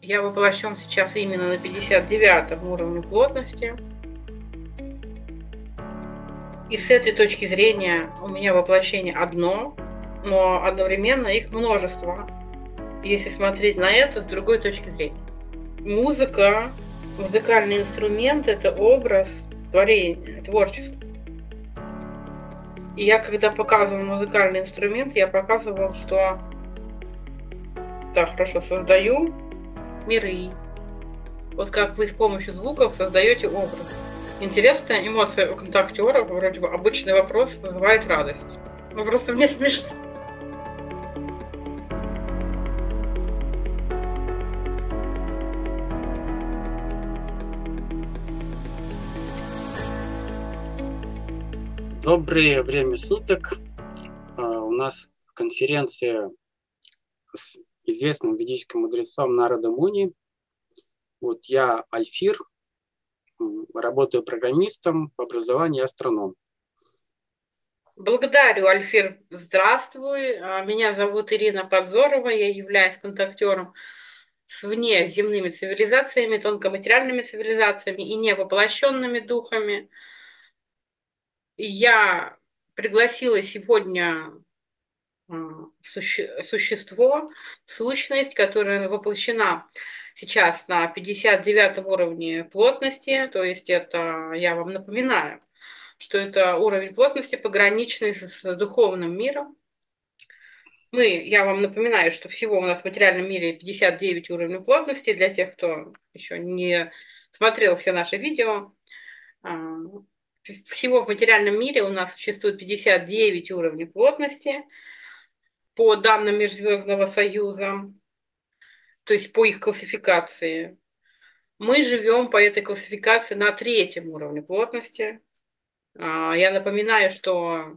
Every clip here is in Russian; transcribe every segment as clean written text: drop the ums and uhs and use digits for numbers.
Я воплощен сейчас именно на 59 уровне плотности. И с этой точки зрения у меня воплощение одно, но одновременно их множество, если смотреть на это с другой точки зрения. Музыка, музыкальный инструмент – это образ творения, творчества. И я, когда показываю музыкальный инструмент, я показывала, что да, хорошо, создаю миры. Вот как вы с помощью звуков создаете образ. Интересная эмоция у контактера, вроде бы обычный вопрос вызывает радость. Ну просто мне смешно. Доброе время суток. У нас конференция с известным ведическим мудрецом Нарада Муни. Вот я Альфир, работаю программистом, по образованию астроном. Благодарю, Альфир. Здравствуй. Меня зовут Ирина Подзорова. Я являюсь контактером с внеземными цивилизациями, тонкоматериальными цивилизациями и невоплощенными духами. Я пригласила сегодня существо, сущность, которая воплощена сейчас на 59 уровне плотности, то есть это, я вам напоминаю, что это уровень плотности пограничный с духовным миром. Я вам напоминаю, что всего у нас в материальном мире 59 уровней плотности, для тех, кто еще не смотрел все наши видео. Всего в материальном мире у нас существует 59 уровней плотности по данным Межзвездного Союза, то есть по их классификации. Мы живем по этой классификации на 3-м уровне плотности. Я напоминаю, что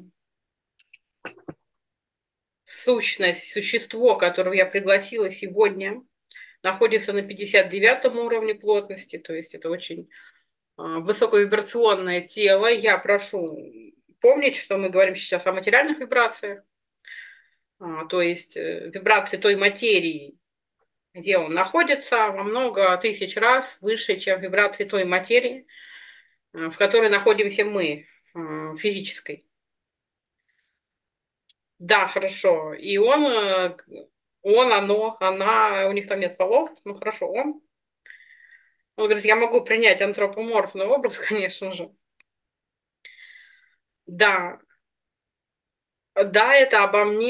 сущность, существо, которого я пригласила сегодня, находится на 59 уровне плотности, то есть это очень высоковибрационное тело. Я прошу помнить, что мы говорим сейчас о материальных вибрациях, то есть вибрации той материи, где он находится, во много тысяч раз выше, чем вибрации той материи, в которой находимся мы, физической. Да, хорошо. И оно, она, у них там нет полов, ну хорошо, он. Он говорит, я могу принять антропоморфный образ, конечно же. Да, да, это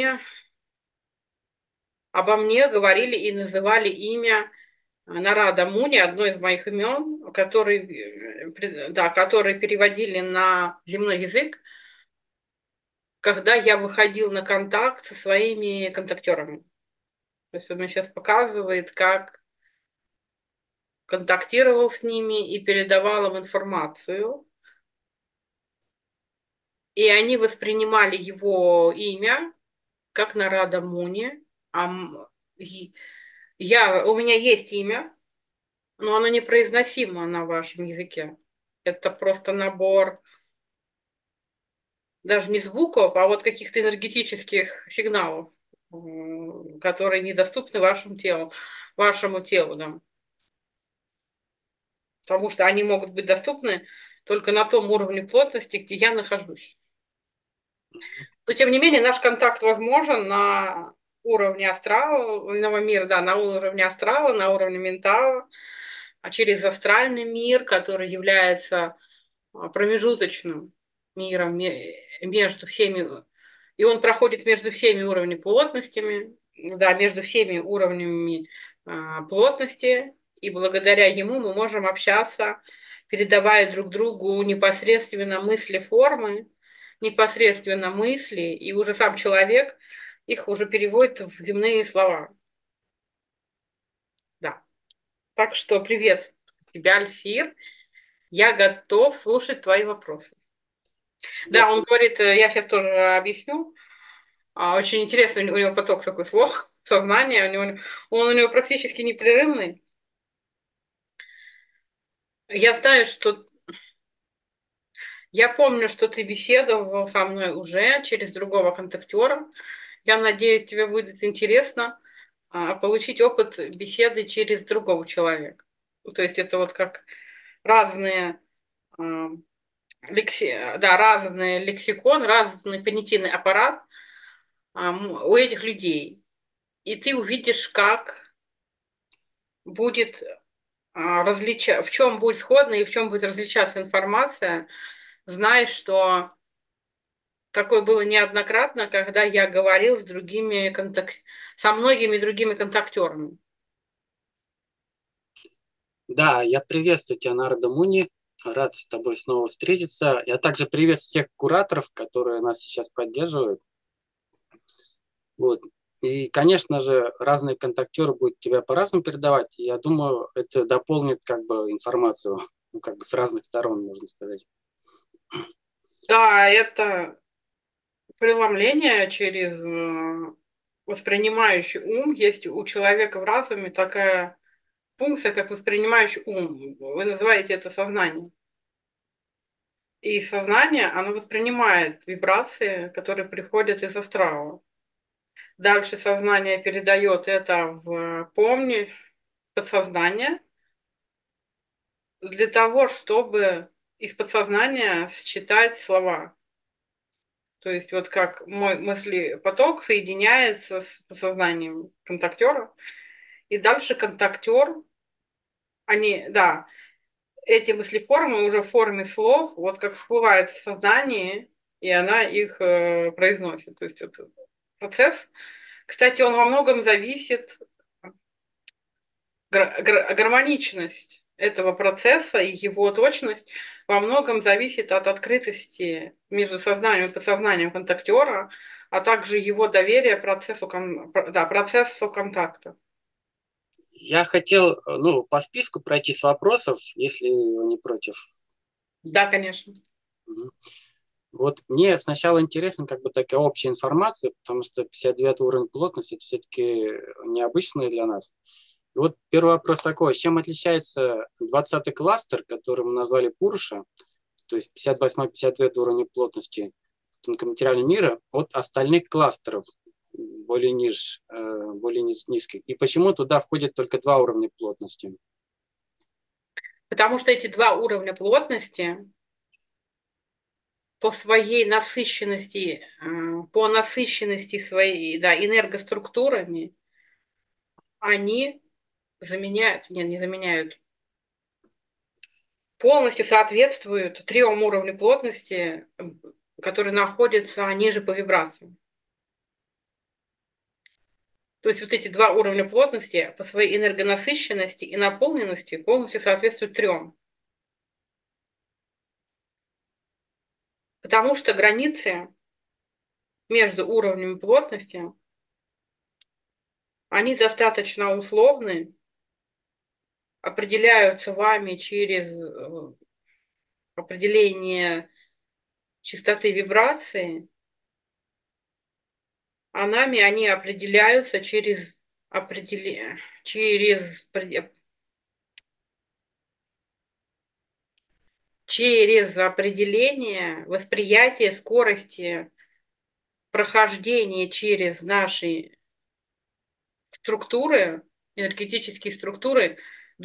обо мне говорили и называли имя Нарада Муни, одно из моих имен, которые переводили на земной язык, когда я выходил на контакт со своими контактерами. То есть он мне сейчас показывает, как контактировал с ними и передавал им информацию. И они воспринимали его имя как Нарада Муни. У меня есть имя, но оно непроизносимо на вашем языке. Это просто набор даже не звуков, а вот каких-то энергетических сигналов, которые недоступны вашему телу, да. Потому что они могут быть доступны только на том уровне плотности, где я нахожусь. Но, тем не менее, наш контакт возможен на уровне астрального мира, да, на уровне астрала, на уровне ментала, а через астральный мир, который является промежуточным миром между всеми, и он проходит между всеми уровнями плотностями, да, между всеми уровнями плотности, и благодаря ему мы можем общаться, передавая друг другу непосредственно мысли формы, непосредственно мысли, и уже сам человек их уже переводит в земные слова. Да. Так что привет тебя, Альфир. Я готов слушать твои вопросы. Да, он говорит, я сейчас тоже объясню. Очень интересно, у него поток такой слов, сознания, он у него практически непрерывный. Я знаю, что я помню, что ты беседовал со мной уже через другого контактера. Я надеюсь, тебе будет интересно. получить опыт беседы через другого человека. То есть это вот как разные а, разный лексикон, разный понятийный аппарат у этих людей. И ты увидишь, как будет в чем будет сходна и в чем будет различаться информация, знаешь, что такое было неоднократно, когда я говорил со многими другими контактерами. Да, я приветствую тебя, Нарада Муни. Рад с тобой снова встретиться. Я также приветствую всех кураторов, которые нас сейчас поддерживают. Вот. И, конечно же, разные контактеры будут тебя по-разному передавать. И я думаю, это дополнит как бы информацию, ну, как бы с разных сторон, можно сказать. Да, это преломление через воспринимающий ум. Есть у человека в разуме такая функция, как воспринимающий ум. Вы называете это сознание. И сознание, оно воспринимает вибрации, которые приходят из астрала. Дальше сознание передает это в подсознание, для того, чтобы из подсознания считать слова. То есть вот как мой мыслепоток соединяется с сознанием контактера, и дальше контактер, эти мыслеформы уже в форме слов, вот как всплывает в сознании, и она их произносит. То есть это процесс. Кстати, он во многом зависит, гармоничность этого процесса и его точность во многом зависит от открытости между сознанием и подсознанием контактера, а также его доверия процессу контакта. Я хотел, ну, по списку пройтись вопросов, если вы не против. Да, конечно. Мгм. Вот мне сначала интересна как бы такая общая информация, потому что 59 уровень плотности это все-таки необычный для нас. И вот первый вопрос такой: чем отличается 20-й кластер, который мы назвали Пуруша, то есть 58-59 уровень плотности тонкоматериального мира, от остальных кластеров, более низких? И почему туда входит только 2 уровня плотности? Потому что эти два уровня плотности по своей насыщенности, по насыщенности своей, энергоструктурами, они не заменяют, полностью соответствуют трем уровням плотности, которые находятся ниже по вибрациям. То есть вот эти два уровня плотности по своей энергонасыщенности и наполненности полностью соответствуют трем. Потому что границы между уровнями плотности, они достаточно условны, определяются вами через определение частоты вибрации, а нами они определяются через определение восприятия скорости прохождения через наши структуры, энергетические структуры,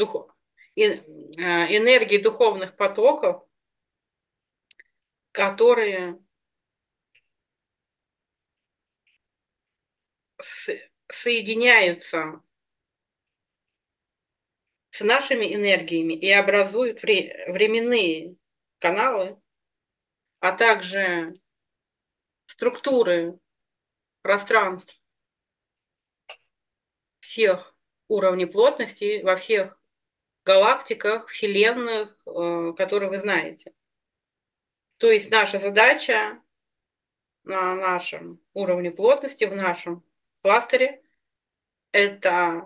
энергии духовных потоков, которые соединяются с нашими энергиями и образуют временные каналы, а также структуры пространств всех уровней плотности во всех галактиках, вселенных, которые вы знаете. То есть наша задача на нашем уровне плотности, в нашем кластере, это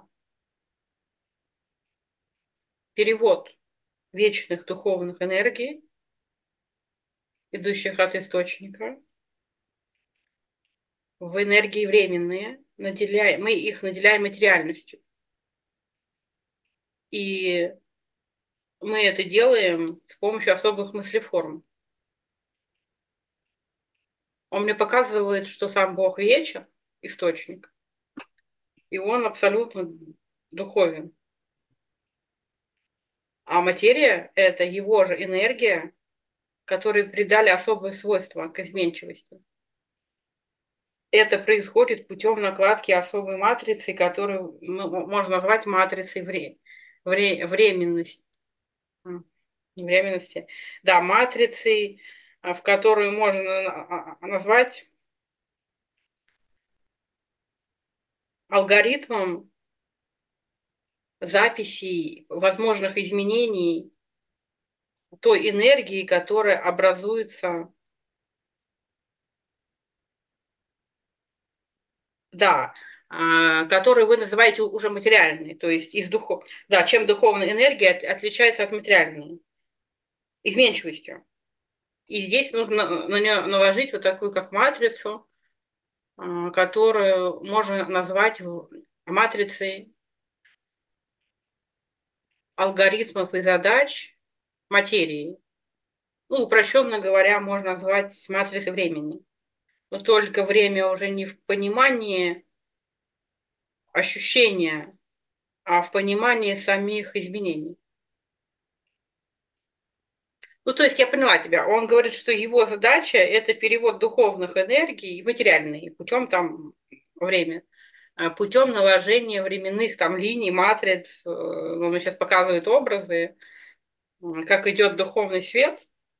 перевод вечных духовных энергий, идущих от источника, в энергии временные, мы их наделяем материальностью. И мы это делаем с помощью особых мыслеформ. Он мне показывает, что сам Бог вечер, источник, и он абсолютно духовен. А материя – это его же энергия, которой придали особые свойства к изменчивости. Это происходит путем накладки особой матрицы, которую можно назвать матрицей временности. Временности. Да, матрицей, в которую можно назвать алгоритмом записей возможных изменений той энергии, которая образуется, да, которую вы называете уже материальной, то есть из духов. Да, чем духовная энергия отличается от материальной? Изменчивостью. И здесь нужно на нее наложить вот такую как матрицу, которую можно назвать матрицей алгоритмов и задач материи. Ну, упрощенно говоря, можно назвать матрицей времени. Но только время уже не в понимании ощущения, а в понимании самих изменений. Ну, то есть я поняла тебя. Он говорит, что его задача – это перевод духовных энергий в материальные путем там время, путем наложения временных там линий, матриц. Он сейчас показывает образы, как идет духовный свет.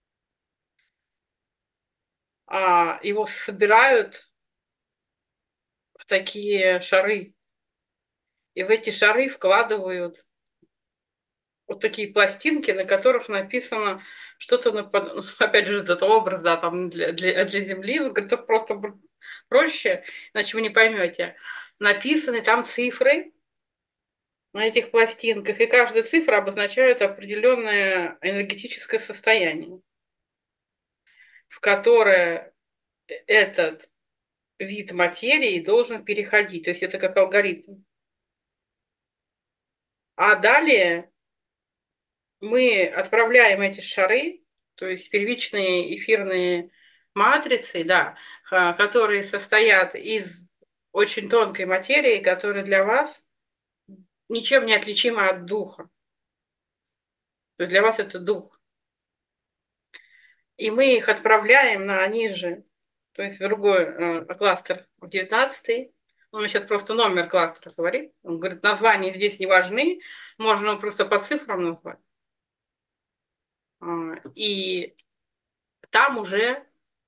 Его собирают в такие шары. И в эти шары вкладывают вот такие пластинки, на которых написано что-то, опять же, этот образ, да, там для Земли, ну, это просто проще, иначе вы не поймете. Написаны там цифры на этих пластинках, и каждая цифра обозначает определенное энергетическое состояние, в которое этот вид материи должен переходить. То есть это как алгоритм. А далее мы отправляем эти шары, то есть первичные эфирные матрицы, да, которые состоят из очень тонкой материи, которая для вас ничем не отличима от духа. То есть для вас это дух. И мы их отправляем на ниже, то есть в другой кластер, в 19-й. Он сейчас просто номер кластера говорит. Он говорит, названия здесь не важны, можно просто по цифрам назвать. И там уже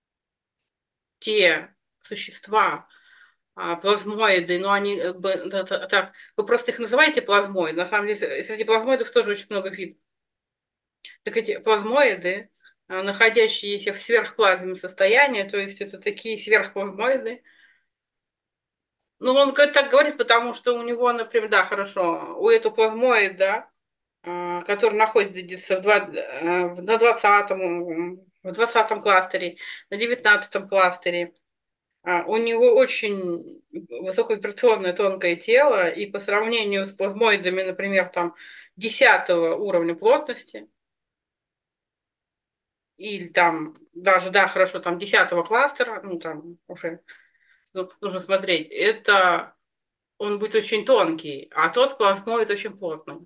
те существа, плазмоиды, но они так, вы просто их называете плазмоиды. На самом деле, среди плазмоидов тоже очень много видов. Так эти плазмоиды, находящиеся в сверхплазменном состоянии, то есть это такие сверхплазмоиды. Ну, он так говорит, потому что у него, например, да, хорошо, у этого плазмоида, который находится на 20-м кластере, на 19-м кластере, у него очень высоковибрационное тонкое тело, и по сравнению с плазмоидами, например, там 10-го уровня плотности, или там даже, да, хорошо, там 10-го кластера, ну, там уже нужно смотреть, это он будет очень тонкий, а тот плазмоид очень плотный.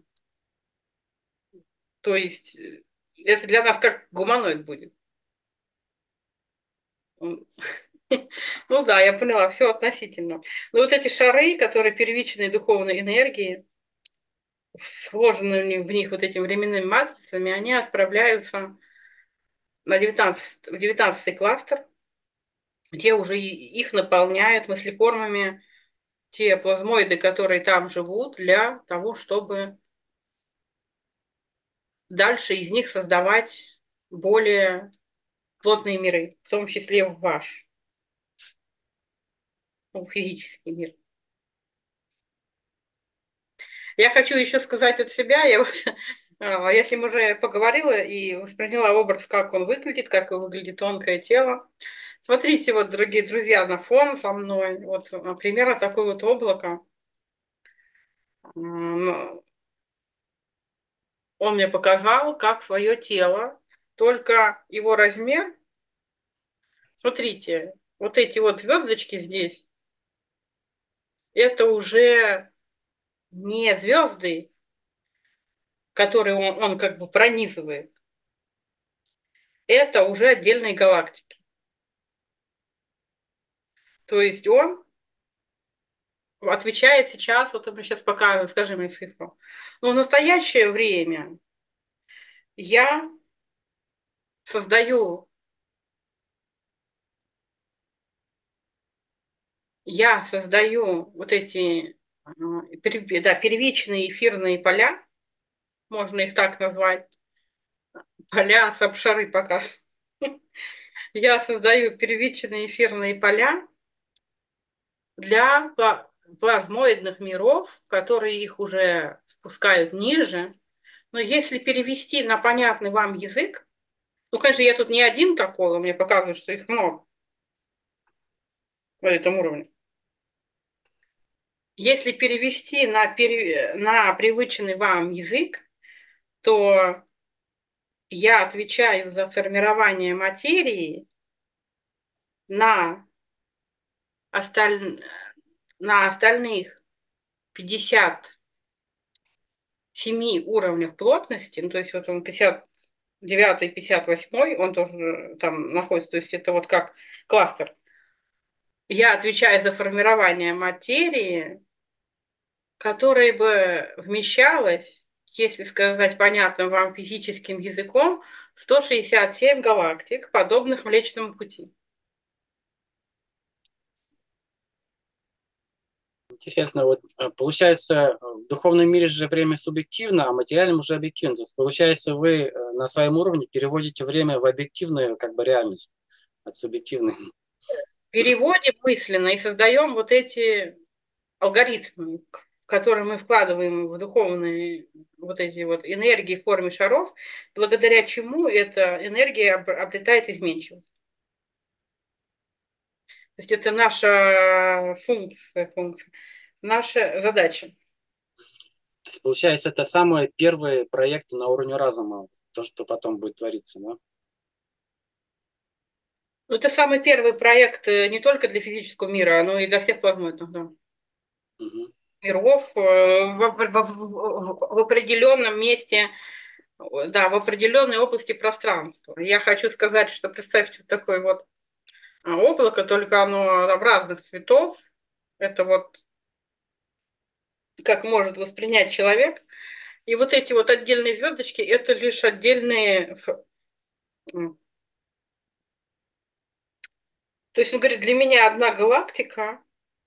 То есть это для нас как гуманоид будет. Ну да, я поняла, все относительно. Но вот эти шары, которые первичные духовной энергии, сложенными в них вот этими временными матрицами, они отправляются на 19-й кластер, где уже их наполняют мыслеформами те плазмоиды, которые там живут, для того, чтобы дальше из них создавать более плотные миры, в том числе ваш, ну, физический мир. Я хочу еще сказать от себя, я с ним уже поговорила и восприняла образ, как он выглядит, как выглядит тонкое тело. Смотрите, вот, дорогие друзья, на фон со мной, вот примерно такое вот облако. Он мне показал, как свое тело, только его размер. Смотрите, вот эти вот звездочки здесь, это уже не звезды, которые он как бы пронизывает, это уже отдельные галактики. То есть он отвечает сейчас, вот мы сейчас показываем, скажи мне цифру. Но в настоящее время я создаю, я создаю вот эти да, первичные эфирные поля, можно их так назвать, поля сабшары пока. Я создаю первичные эфирные поля для плазмоидных миров, которые их уже спускают ниже. Но если перевести на понятный вам язык, ну, конечно, я тут не один такой, мне показывают, что их много на этом уровне. Если перевести на привычный вам язык, то я отвечаю за формирование материи на, осталь... на остальных 57 уровнях плотности, ну, то есть вот он 59-й, 58-й, он тоже там находится, то есть это вот как кластер. Я отвечаю за формирование материи, которая бы вмещалась, если сказать понятным вам физическим языком, 167 галактик, подобных Млечному Пути. Интересно, вот получается, в духовном мире же время субъективно, а в материальном уже объективно. То есть, получается, вы на своем уровне переводите время в объективную как бы реальность от субъективной. Переводим мысленно и создаем вот эти алгоритмы, которые мы вкладываем в духовные вот эти вот энергии в форме шаров, благодаря чему эта энергия обретает изменчивость. То есть это наша функция, наша задача. То есть, получается, это самые первые проекты на уровне разума, то, что потом будет твориться, да? Ну, это самый первый проект не только для физического мира, но и для всех плазмоидных, да, Мгм. миров в определенном месте, да, в определенной области пространства. Я хочу сказать, что представьте вот такое вот облако, только оно там разных цветов. Это вот как может воспринять человек. И вот эти вот отдельные звездочки, это лишь отдельные... То есть он говорит, для меня одна галактика,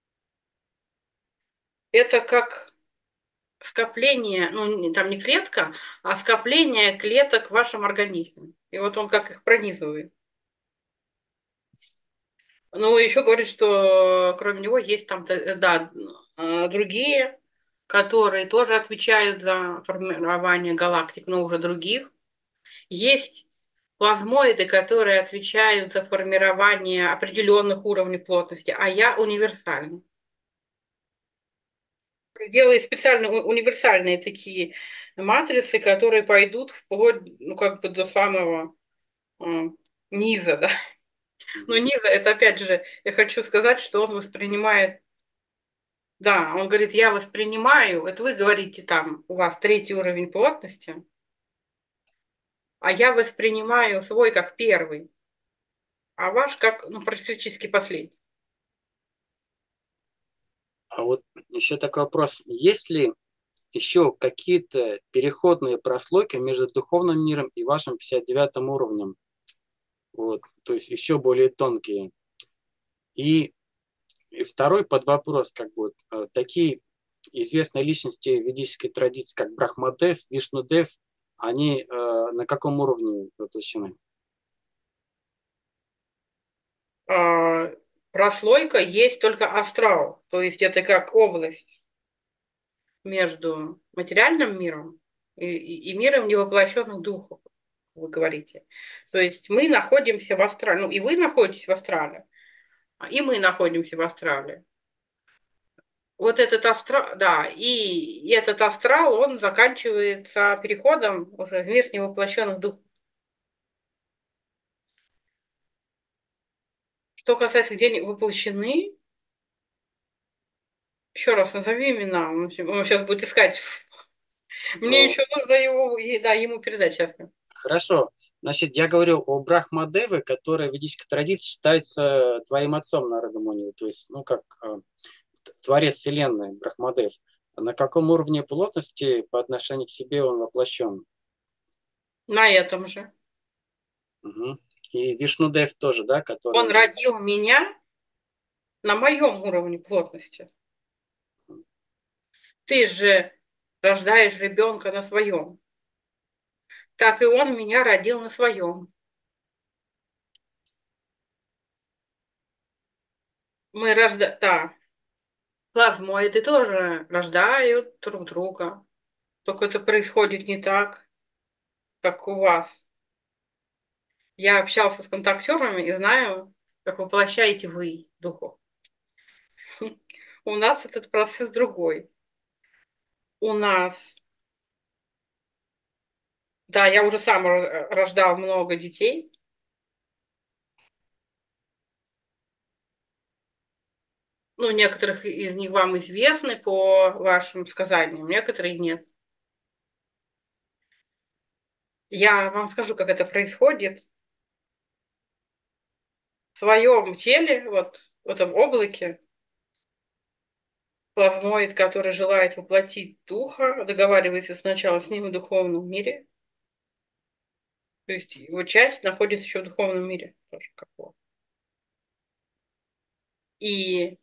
это как скопление, ну, там не клетка, а скопление клеток в вашем организме. И вот он как их пронизывает. Ну, еще говорит, что кроме него есть там, да, другие, которые тоже отвечают за формирование галактик, но уже других. Есть плазмоиды, которые отвечают за формирование определенных уровней плотности, а я универсальный. Делаю специально универсальные такие матрицы, которые пойдут вплоть, ну, как бы до самого э, низа, да. Но Мгм. низа, это опять же, я хочу сказать, что он воспринимает, да, он говорит, я воспринимаю, это вы говорите там, у вас третий уровень плотности, а я воспринимаю свой как первый, а ваш как, ну, практически последний. А вот еще такой вопрос. Есть ли еще какие-то переходные прослойки между духовным миром и вашим 59-м уровнем? Вот, то есть еще более тонкие. И, и второй под вопрос, как бы, такие известные личности ведической традиции, как Брахмадев, Вишнудев, они на каком уровне воплощены? А, прослойка есть только астрал, то есть это как область между материальным миром и миром невоплощенных духов, вы говорите. То есть мы находимся в астрале, ну и вы находитесь в астрале, и мы находимся в астрале. Вот этот астрал, да, и этот астрал, он заканчивается переходом уже в мир невоплощенных духов. Что касается, где они воплощены, Еще раз назови имена. Он сейчас будет искать. Мне Ну, еще нужно его, да, ему передать сейчас. хорошо. Значит, я говорю о Брахмадеве, который в ведической традиции считается твоим отцом народа Муни, то есть, ну, как творец Вселенной, Брахмадев. На каком уровне плотности по отношению к себе он воплощен? На этом же. Мгм. И Вишнудев тоже, да, Он который... родил меня на моем уровне плотности. Ты же рождаешь ребенка на своем. Так и он меня родил на своем. Мы рождаем, да, плазмоиды тоже рождают друг друга. Только это происходит не так, как у вас. Я общался с контактерами и знаю, как воплощаете вы духов. У нас этот процесс другой. У нас, да, я уже сам рождал много детей. Ну, некоторых из них вам известны по вашим сказаниям, некоторые нет. Я вам скажу, как это происходит. В своем теле, вот в этом облаке, плазмоид, который желает воплотить духа, договаривается сначала с ним в духовном мире. То есть его часть находится еще в духовном мире. Тоже как бы. И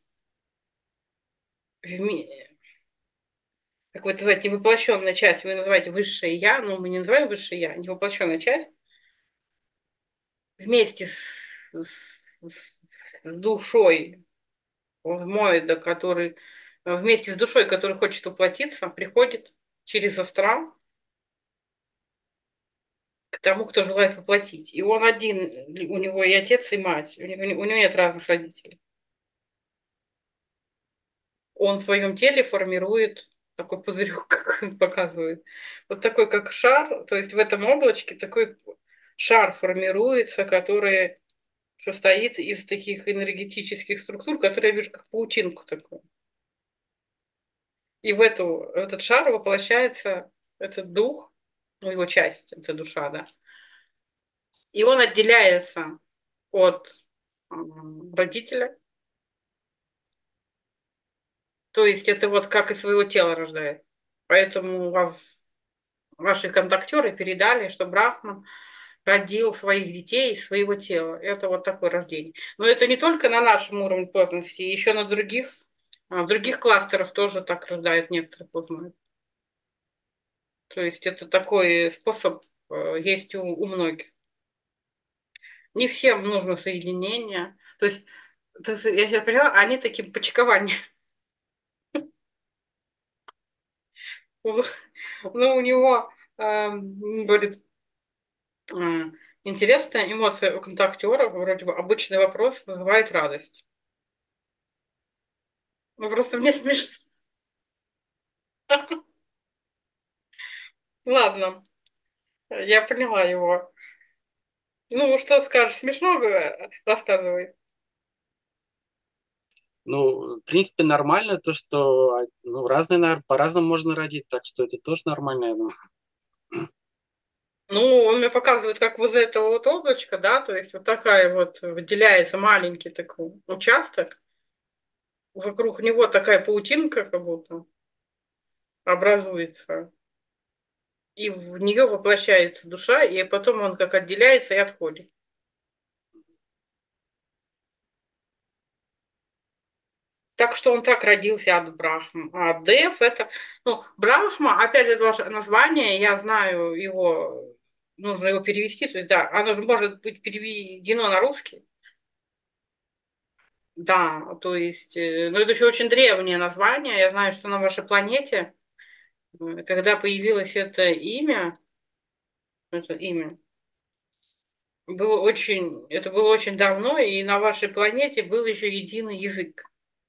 как вы это называете, невоплощенная часть, вы называете высшее я, но мы не называем высшее я, невоплощенная часть вместе с душой плазмоида, который вместе с душой, который хочет воплотиться, приходит через астрал к тому, кто желает воплотить. И он один, у него и отец, и мать. У него нет разных родителей. Он в своем теле формирует такой пузырек, как он показывает. Вот такой, как шар. То есть в этом облачке такой шар формируется, который состоит из таких энергетических структур, которые я вижу как паутинку такую. И в этот шар воплощается этот дух, ну, его часть, это душа, да. И он отделяется от родителя. То есть это вот как из своего тела рождает. Поэтому ваши контактеры передали, что Брахман родил своих детей из своего тела. Это вот такое рождение. Но это не только на нашем уровне плотности, еще на других, в других кластерах тоже так рождают некоторые плазмоиды. То есть это такой способ есть у многих. Не всем нужно соединение. То есть я сейчас поняла, они таким почкованием. Ну, у него, говорит, интересная эмоция у контактера, вроде бы обычный вопрос вызывает радость. Ну, просто мне смешно. Ладно, я поняла его. Ну, что скажешь, смешно рассказывай. Ну, в принципе, нормально то, что ну, разные, по-разному можно родить, так что это тоже нормально, я думаю. Ну, он мне показывает, как вот из этого вот облачка, да, то есть вот такая вот выделяется маленький такой участок, вокруг него такая паутинка как будто образуется, и в нее воплощается душа, и потом он как отделяется и отходит. Так что он так родился от Брахмы. А Дев это, ну, Брахма, опять же, это ваше название, я знаю его, нужно его перевести, то есть, да, оно может быть переведено на русский. Да, то есть, ну, это еще очень древнее название. Я знаю, что на вашей планете, когда появилось это имя, это было очень давно, и на вашей планете был еще единый язык.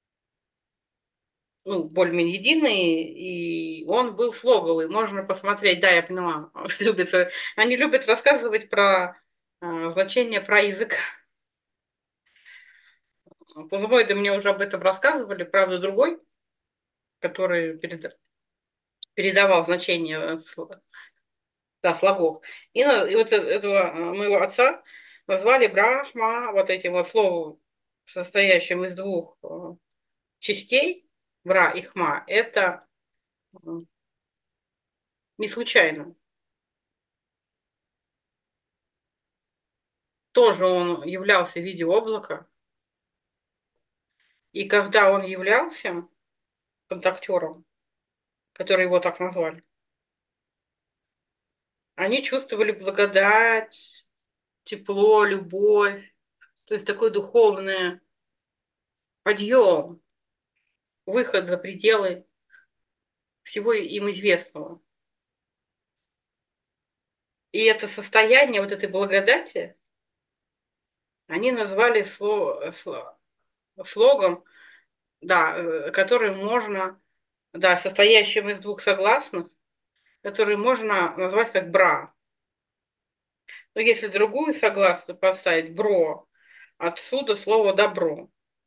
Ну, более-менее единый, и он был слоговый. Можно посмотреть, да, я поняла. Они любят рассказывать про значение про язык. Плазмоиды мне уже об этом рассказывали, правда, другой. который передавал значение да, слогов. И вот этого моего отца назвали Брахма, вот этим вот словом, состоящим из двух частей, Бра и Хма. Это не случайно. Тоже он являлся в виде облака. И когда он являлся контактером, который его так назвали, они чувствовали благодать, тепло, любовь, то есть такой духовный подъем, выход за пределы всего им известного. И это состояние вот этой благодати они назвали слогом, да, который можно, да, состоящим из двух согласных, который можно назвать как бра. Но если другую согласную поставить бро, отсюда слово добро.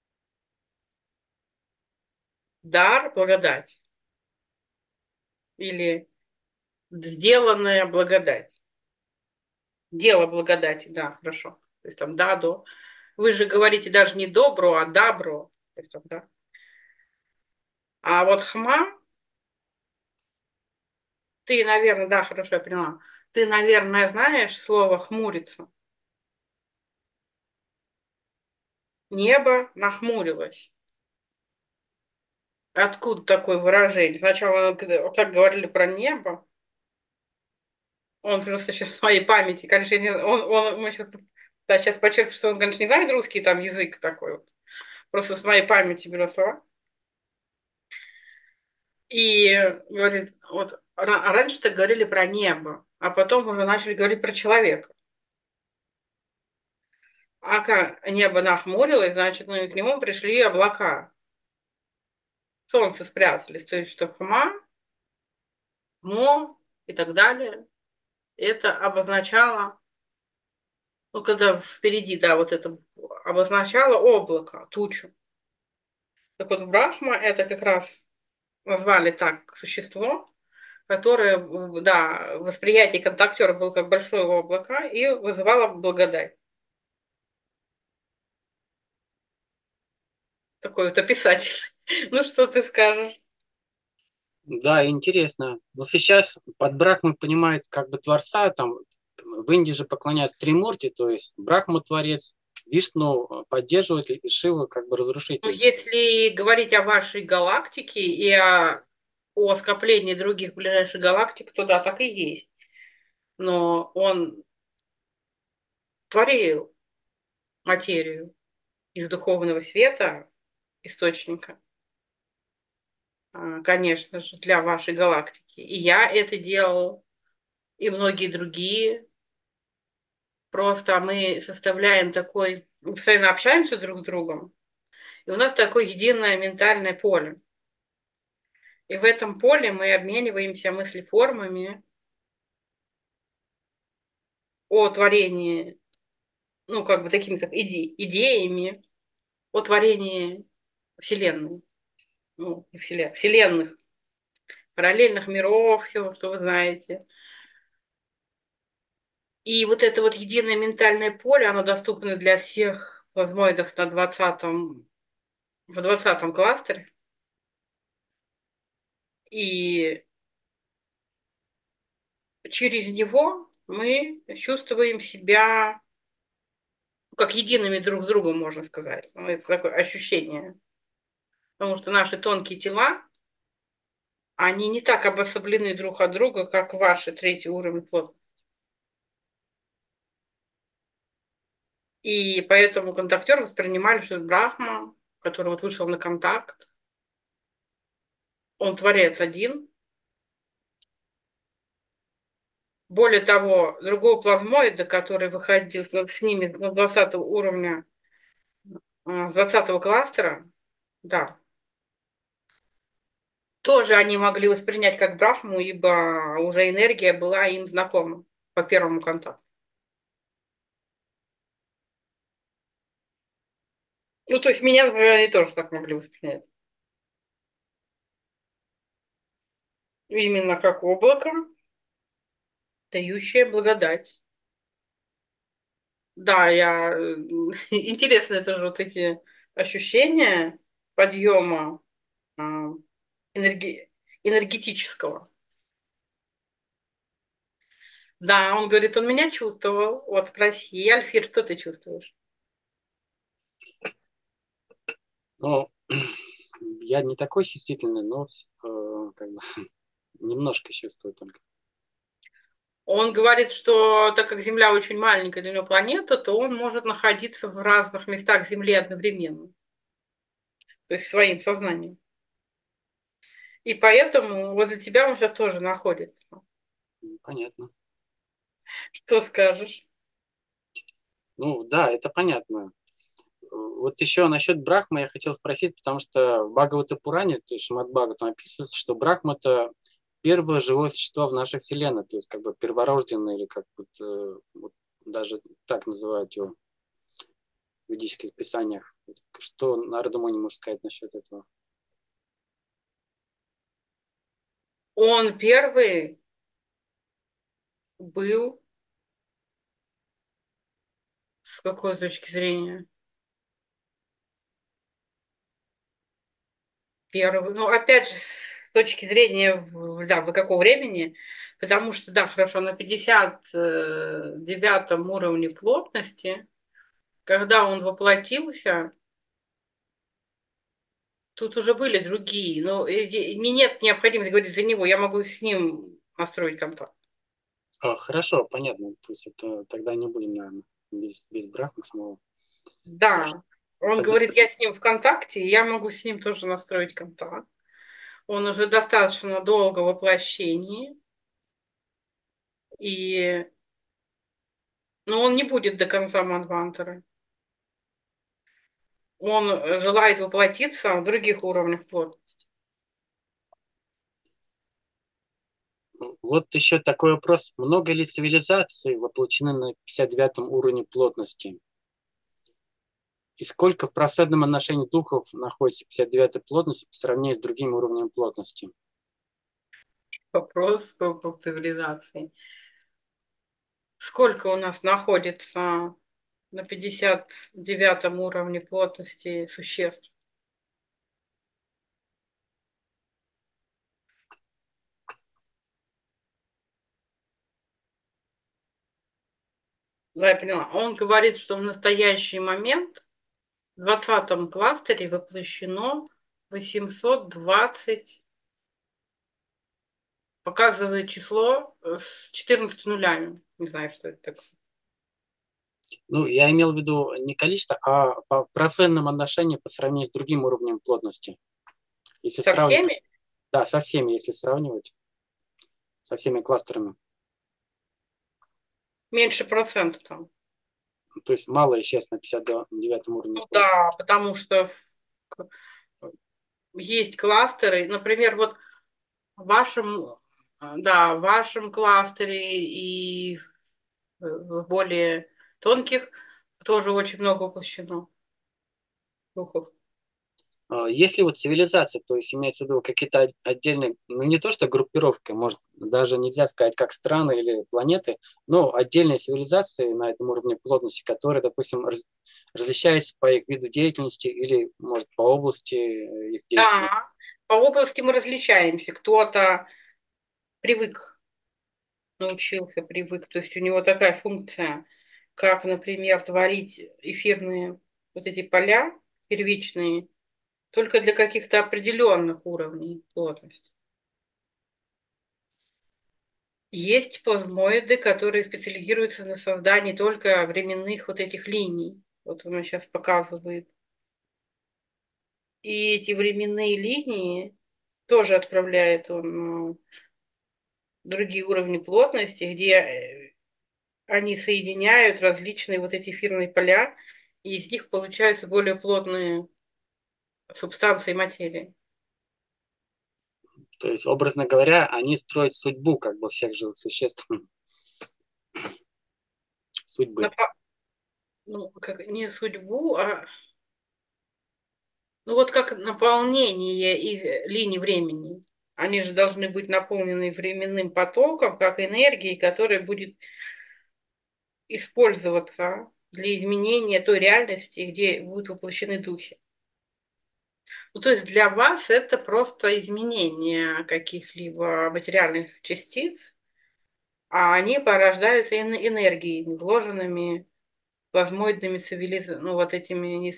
Дар, благодать. Или сделанная благодать. Дело благодати, да, хорошо. То есть там да, до. Вы же говорите даже не добро, а добро. То есть, там, да. А вот хма, ты, наверное, да, хорошо, я поняла. Ты, наверное, знаешь слово хмуриться. Небо нахмурилось. Откуда такое выражение? Сначала вот так говорили про небо. Он просто сейчас в своей памяти, конечно, мы сейчас, да, сейчас подчеркиваю, что он, конечно, не знает русский там язык такой вот. Просто с моей памяти берет слова. И говорит, вот раньше-то говорили про небо, а потом уже начали говорить про человека. А как небо нахмурилось, значит, ну и к нему пришли облака. Солнце спрятались, то есть что хма, мо и так далее. Это обозначало, ну, когда впереди, да, вот это обозначало облако, тучу. Так вот, Брахма это как раз назвали так существо, которое, да, восприятие контактера было как большое облако и вызывало благодать. Такой вот описатель. Ну, что ты скажешь? Да, интересно. Но сейчас под Брахмой понимают как бы Творца, там в Индии же поклоняются Тримурти, то есть Брахма Творец, Вишну поддерживатель и Шива как бы Ну, разрушитель. если говорить о вашей галактике и о скоплении других ближайших галактик, то да, так и есть. Но он творил материю из духовного света, источника, конечно же, для вашей галактики. И я это делал, и многие другие. Просто мы составляем такой, мы постоянно общаемся друг с другом, и у нас такое единое ментальное поле. И в этом поле мы обмениваемся мыслеформами о творении, ну, как бы такими как идеями о творении Вселенной, ну, не Вселенных, параллельных миров, все, что вы знаете. И вот это вот единое ментальное поле, оно доступно для всех плазмоидов в двадцатом кластере. И через него мы чувствуем себя как едиными друг с другом, можно сказать. Ну, это такое ощущение. Потому что наши тонкие тела, они не так обособлены друг от друга, как ваши третий уровень плотности. И поэтому контактер воспринимали, что это Брахма, который вот вышел на контакт. Он творец один. Более того, другого плазмоида, который выходил с ними на 20 уровня, с 20 кластера, да, тоже они могли воспринять как Брахму, ибо уже энергия была им знакома по первому контакту. Ну, то есть меня, например, они тоже так могли воспринять. Именно как облако, дающее благодать. Да, интересные тоже вот эти ощущения подъема а, энерги... энергетического. Да, он говорит, он меня чувствовал. Вот спроси, Альфир, что ты чувствуешь? Ну, я не такой чувствительный, но как бы немножко чувствую только. Он говорит, что так как Земля очень маленькая для него планета, то он может находиться в разных местах Земли одновременно, то есть своим сознанием. И поэтому возле тебя он сейчас тоже находится. Понятно. Что скажешь? Ну, да, это понятно. Вот еще насчет Брахмы я хотел спросить, потому что в Бхагавата Пуране, то есть Шримад Бхагаватам, описывается, что Брахма– это первое живое существо в нашей Вселенной, то есть как бы перворожденное, или как вот даже так называют его в ведических писаниях. Что Нарада Муни может сказать насчет этого? Он первый был, с какой точки зрения? Первый, ну, опять же, с точки зрения, да, вы какого времени, потому что, да, хорошо, на 59-м уровне плотности, когда он воплотился, тут уже были другие, но мне нет необходимости говорить за него, я могу с ним настроить контакт. Хорошо, понятно. То есть это тогда не будем, наверное, без Брахмы самого. Хорошо. Да, он Тогда говорит, я с ним в контакте, и я могу с ним тоже настроить контакт. Он уже достаточно долго в воплощении, и... но он не будет до конца Манвантера. Он желает воплотиться в других уровнях плоти. вот еще такой вопрос. Много ли цивилизаций воплощены на 59-м уровне плотности? И сколько в процентном отношении духов находится в 59-й плотности по сравнению с другими уровнями плотности? Вопрос, сколько в цивилизации. Сколько у нас находится на 59-м уровне плотности существ? Да, я поняла. Он говорит, что в настоящий момент в 20-м кластере воплощено 820, показывает число с 14 нулями. Не знаю, что это такое. Ну, я имел в виду не количество, а в процентном отношении по сравнению с другим уровнем плотности. Если Со сравнивать, всеми да, со всеми, если сравнивать, со всеми кластерами. меньше процента там. То есть мало исчез на 59-м уровне Ну плотности. да, потому что есть кластеры, например, вот в вашем, да, в вашем кластере и в более тонких тоже очень много воплощено духов. Если вот цивилизация, то есть имеется в виду какие-то отдельные, ну не то что группировки, может даже нельзя сказать как страны или планеты, но отдельные цивилизации на этом уровне плотности, которые, допустим, различаются по их виду деятельности или, может, по области их действий. Да, по области мы различаемся. Кто-то привык, научился, привык. То есть у него такая функция, как, например, творить эфирные вот эти поля первичные только для каких-то определенных уровней плотности. Есть плазмоиды, которые специализируются на создании только временных вот этих линий. Вот он сейчас показывает. И эти временные линии тоже отправляет он в другие уровни плотности, где они соединяют различные вот эти эфирные поля, и из них получаются более плотные субстанции материи. То есть, образно говоря, они строят судьбу как бы всех живых существ, судьбы. Ну, как не судьбу, а ну вот как наполнение и линий времени. Они же должны быть наполнены временным потоком, как энергией, которая будет использоваться для изменения той реальности, где будут воплощены духи. Ну, то есть для вас это просто изменение каких-либо материальных частиц, а они порождаются энергиями, вложенными плазмоидными ну, вот этими не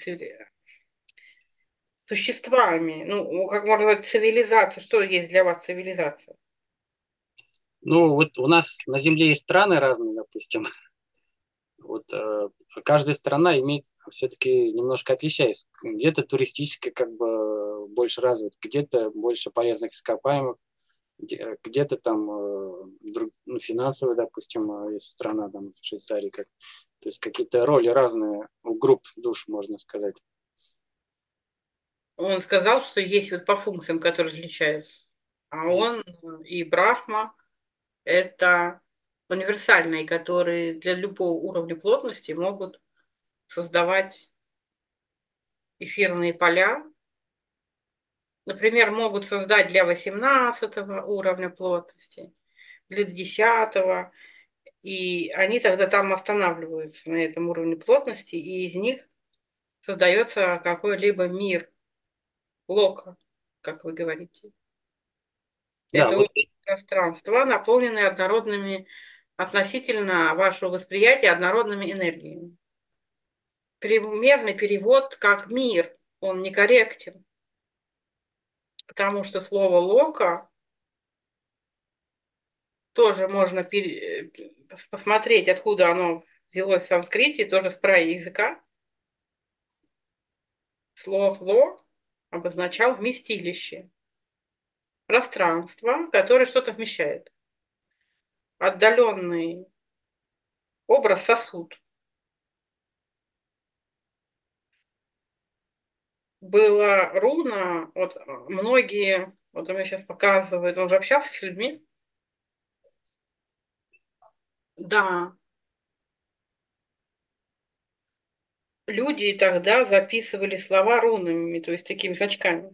существами. Ну, как можно сказать, цивилизация. Что есть для вас цивилизация? Ну, вот у нас на Земле есть страны разные, допустим. Вот каждая страна имеет все-таки немножко отличается. Где-то туристическая как бы больше развит, где-то больше полезных ископаемых, где-то там ну, финансовая, допустим, есть страна там в Швейцарии, как, то есть какие-то роли разные у групп душ, можно сказать. Он сказал, что есть вот по функциям, которые различаются. А он и Брахма– это универсальные, которые для любого уровня плотности могут создавать эфирные поля. Например, могут создать для 18 уровня плотности, для 10. И они тогда там останавливаются на этом уровне плотности, и из них создается какой-либо мир, лока, как вы говорите. Да, Это вот, пространство, наполненное однородными, относительно вашего восприятия, однородными энергиями. Примерный перевод как мир, он некорректен, потому что слово лока тоже можно посмотреть, откуда оно взялось в санскрите, тоже с языка. Слово ло обозначал вместилище, пространство, которое что-то вмещает. Отдаленный образ сосуд. Была руна, вот многие, вот он мне сейчас показывает, он же общался с людьми. Да, люди тогда записывали слова рунами, то есть такими значками.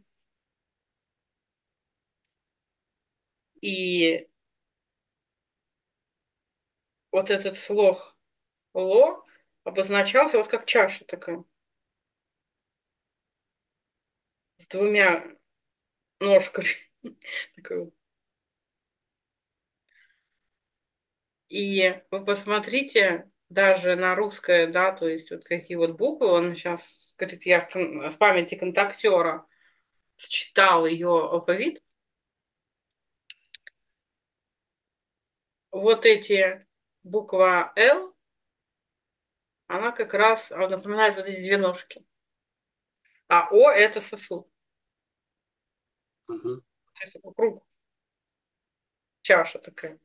И вот этот слог ло обозначался вот как чаша такая, с двумя ножками. И вы посмотрите даже на русское, да, то есть вот какие вот буквы, он сейчас говорит, я в памяти контактера считал ее алфавит. Вот эти буква Л, она как раз напоминает вот эти две ножки. А О это сосуд. мгм. То есть круг, чаша такая.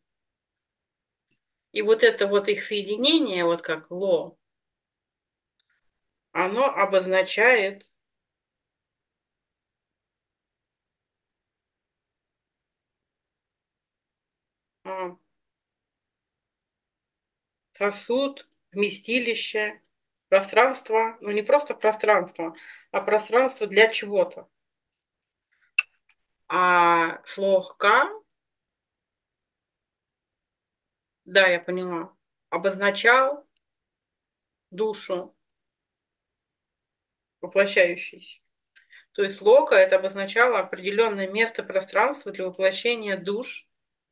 И вот это вот их соединение, вот как ло, оно обозначает а, сосуд, вместилище, пространство, ну не просто пространство, а пространство для чего-то. А слово «ка», да, я поняла, обозначал душу, воплощающийся. То есть лока это обозначало определенное место пространства для воплощения душ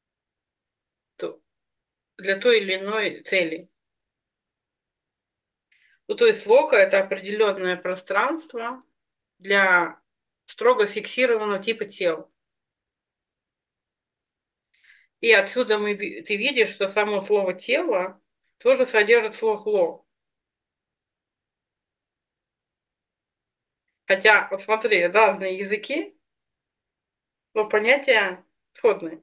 для той или иной цели. Ну, то есть лока это определенное пространство для строго фиксированного типа тел. И отсюда ты видишь, что само слово тело тоже содержит слово ло. Хотя, вот смотри, разные языки, но понятия сходные.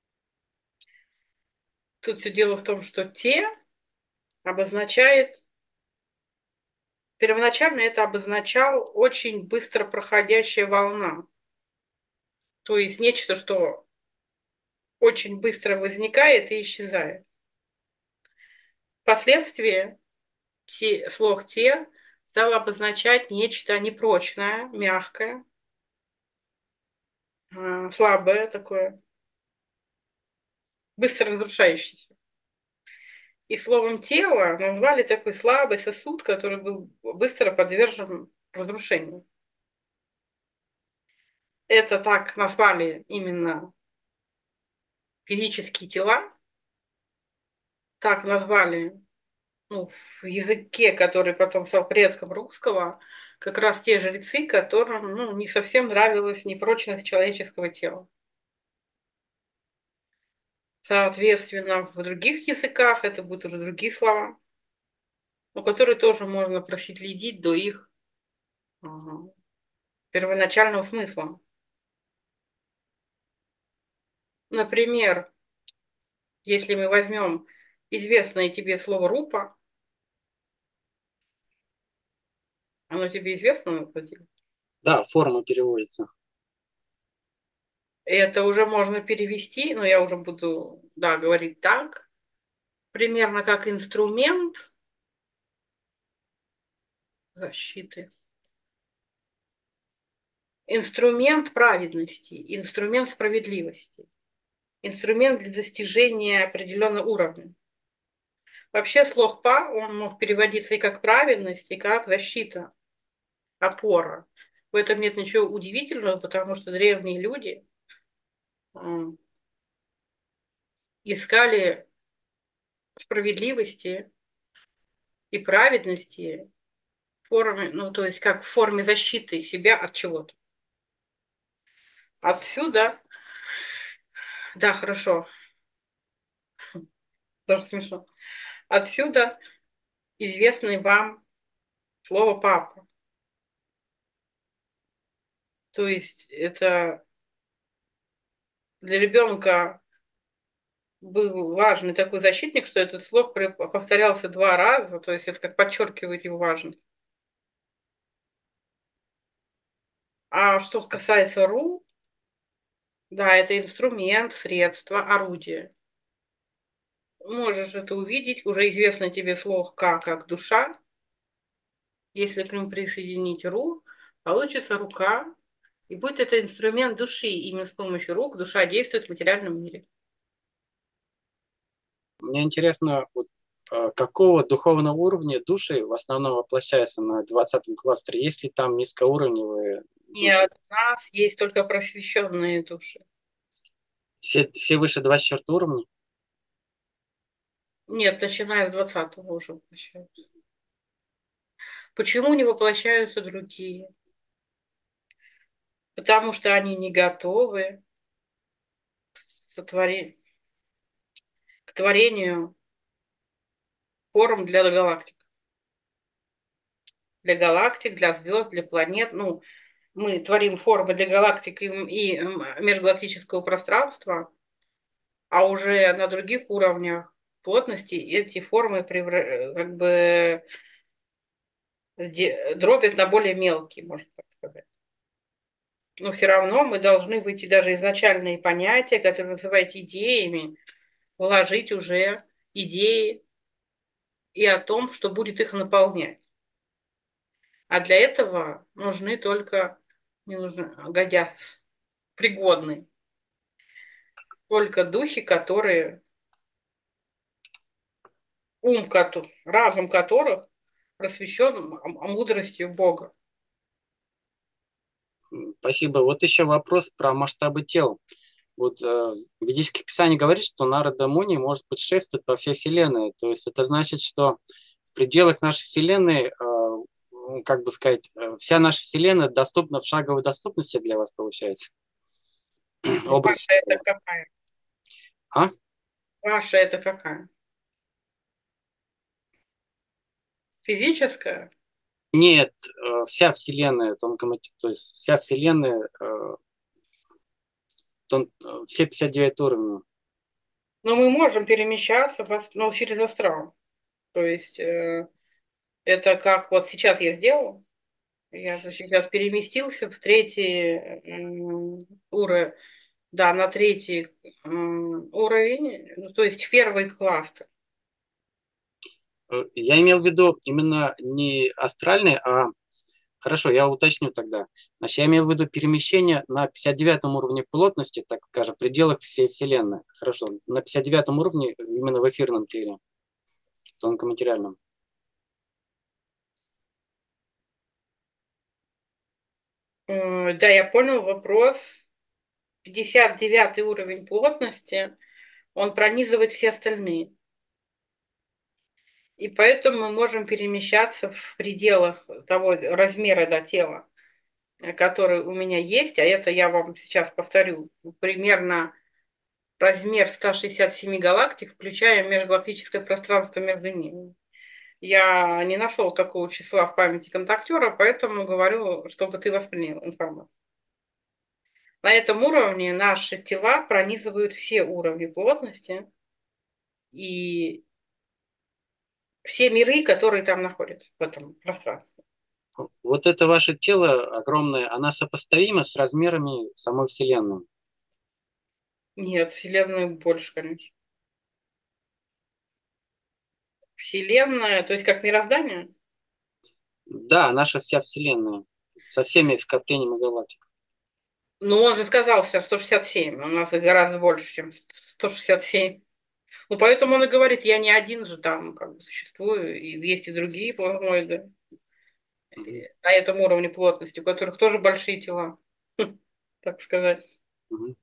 Тут все дело в том, что те обозначает, первоначально это обозначал очень быстро проходящая волна. То есть нечто, что очень быстро возникает и исчезает. Впоследствии слог «те» стал обозначать нечто непрочное, мягкое, слабое такое, быстро разрушающееся. И словом тело назвали такой слабый сосуд, который был быстро подвержен разрушению. Это так назвали именно физические тела, так назвали, ну, в языке, который потом стал предком русского, как раз те жрецы, которым, ну, не совсем нравилась непрочность человеческого тела. Соответственно, в других языках это будут уже другие слова, но которые тоже можно проследить до их первоначального смысла. Например, если мы возьмем известное тебе слово «рупа», оно тебе известно, Владимир? Да, форма переводится. Это уже можно перевести, но я уже буду, да, говорить так, примерно как инструмент защиты, инструмент праведности, инструмент справедливости, инструмент для достижения определенного уровня. Вообще слог «па», он мог переводиться и как праведность, и как защита, опора. В этом нет ничего удивительного, потому что древние люди искали справедливости и праведности в форме, ну, то есть как в форме защиты себя от чего-то. Отсюда, да, хорошо, даже смешно. Отсюда известное вам слово папа. То есть это для ребенка был важный такой защитник, что этот слог повторялся 2 раза, то есть это как подчеркивает его важность. А что касается ру, да, это инструмент, средство, орудие. Можешь это увидеть, уже известно тебе слог «ка» как душа. Если к ним присоединить ру, получится рука, и будет это инструмент души. Именно с помощью рук душа действует в материальном мире. Мне интересно, вот, какого духовного уровня души в основном воплощается на 20-м кластере? Есть ли там низкоуровневые души? Нет, у нас есть только просвещенные души. Все выше 24 уровня? Нет, начиная с 20-го уже воплощаются. Почему не воплощаются другие? Потому что они не готовы сотвори- к творению форм для галактик. Для галактик, для звезд, для планет. Ну, мы творим формы для галактик и межгалактического пространства, а уже на других уровнях плотности эти формы как бы дробят на более мелкие, можно так сказать. Но все равно мы должны выйти даже изначальные понятия, которые вы называете идеями, вложить уже идеи и о том, что будет их наполнять. А для этого нужны только, не нужны, годятся, пригодны, только духи, которые, разум которых просвещен мудростью Бога. Спасибо. Вот еще вопрос про масштабы тел. Вот в ведических писаниях говорит, что Нарада Муни может путешествовать по всей Вселенной. То есть это значит, что в пределах нашей Вселенной, как бы сказать, вся наша Вселенная доступна в шаговой доступности для вас, получается. Образ. Ваша это какая? А? Ваша это какая? Физическая? Нет, вся Вселенная, то есть вся Вселенная, все 59 уровней. Но мы можем перемещаться ну, через астрал. То есть это как вот сейчас я сделал. Я же сейчас переместился в третий уровень, да, на третий уровень, ну, то есть в первый кластер. Я имел в виду именно не астральный, а Хорошо, я уточню тогда. Значит, я имел в виду перемещение на 59 уровне плотности, так скажем, в пределах всей Вселенной. Хорошо, на 59 уровне именно в эфирном теле, тонкоматериальном. Да, я понял вопрос. 59 уровень плотности, он пронизывает все остальные. И поэтому мы можем перемещаться в пределах того размера до тела, который у меня есть, а это я вам сейчас повторю, примерно размер 167 галактик, включая межгалактическое пространство между ними. Я не нашел такого числа в памяти контактера, поэтому говорю, чтобы ты воспринял информацию. На этом уровне наши тела пронизывают все уровни плотности и все миры, которые там находятся в этом пространстве. Вот это ваше тело огромное, оно сопоставимо с размерами самой Вселенной? Нет, Вселенной больше, конечно. Вселенная, то есть как мироздание? Да, наша вся Вселенная со всеми скоплениями галактик. Ну, он же сказал сейчас 167, у нас их гораздо больше, чем 167. Ну, поэтому он и говорит, я не один же там как бы существую, и есть и другие плазмоиды Мгм. на этом уровне плотности, у которых тоже большие тела, так сказать. Мгм.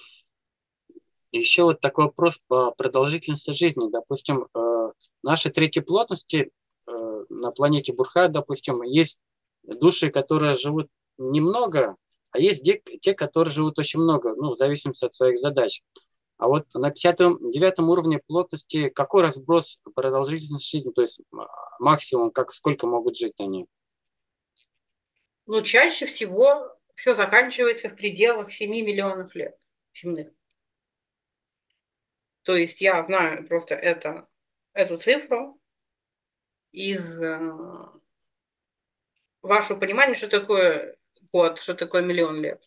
Еще вот такой вопрос по продолжительности жизни. Допустим, наши третьи плотности на планете Бурхат, допустим, есть души, которые живут немного, а есть те, которые живут очень много, ну, в зависимости от своих задач. А вот на 59 уровне плотности какой разброс продолжительности жизни, то есть максимум, сколько могут жить они? Но чаще всего все заканчивается в пределах 7 миллионов лет земных. То есть я знаю просто эту цифру из вашего понимания, что такое год, что такое миллион лет.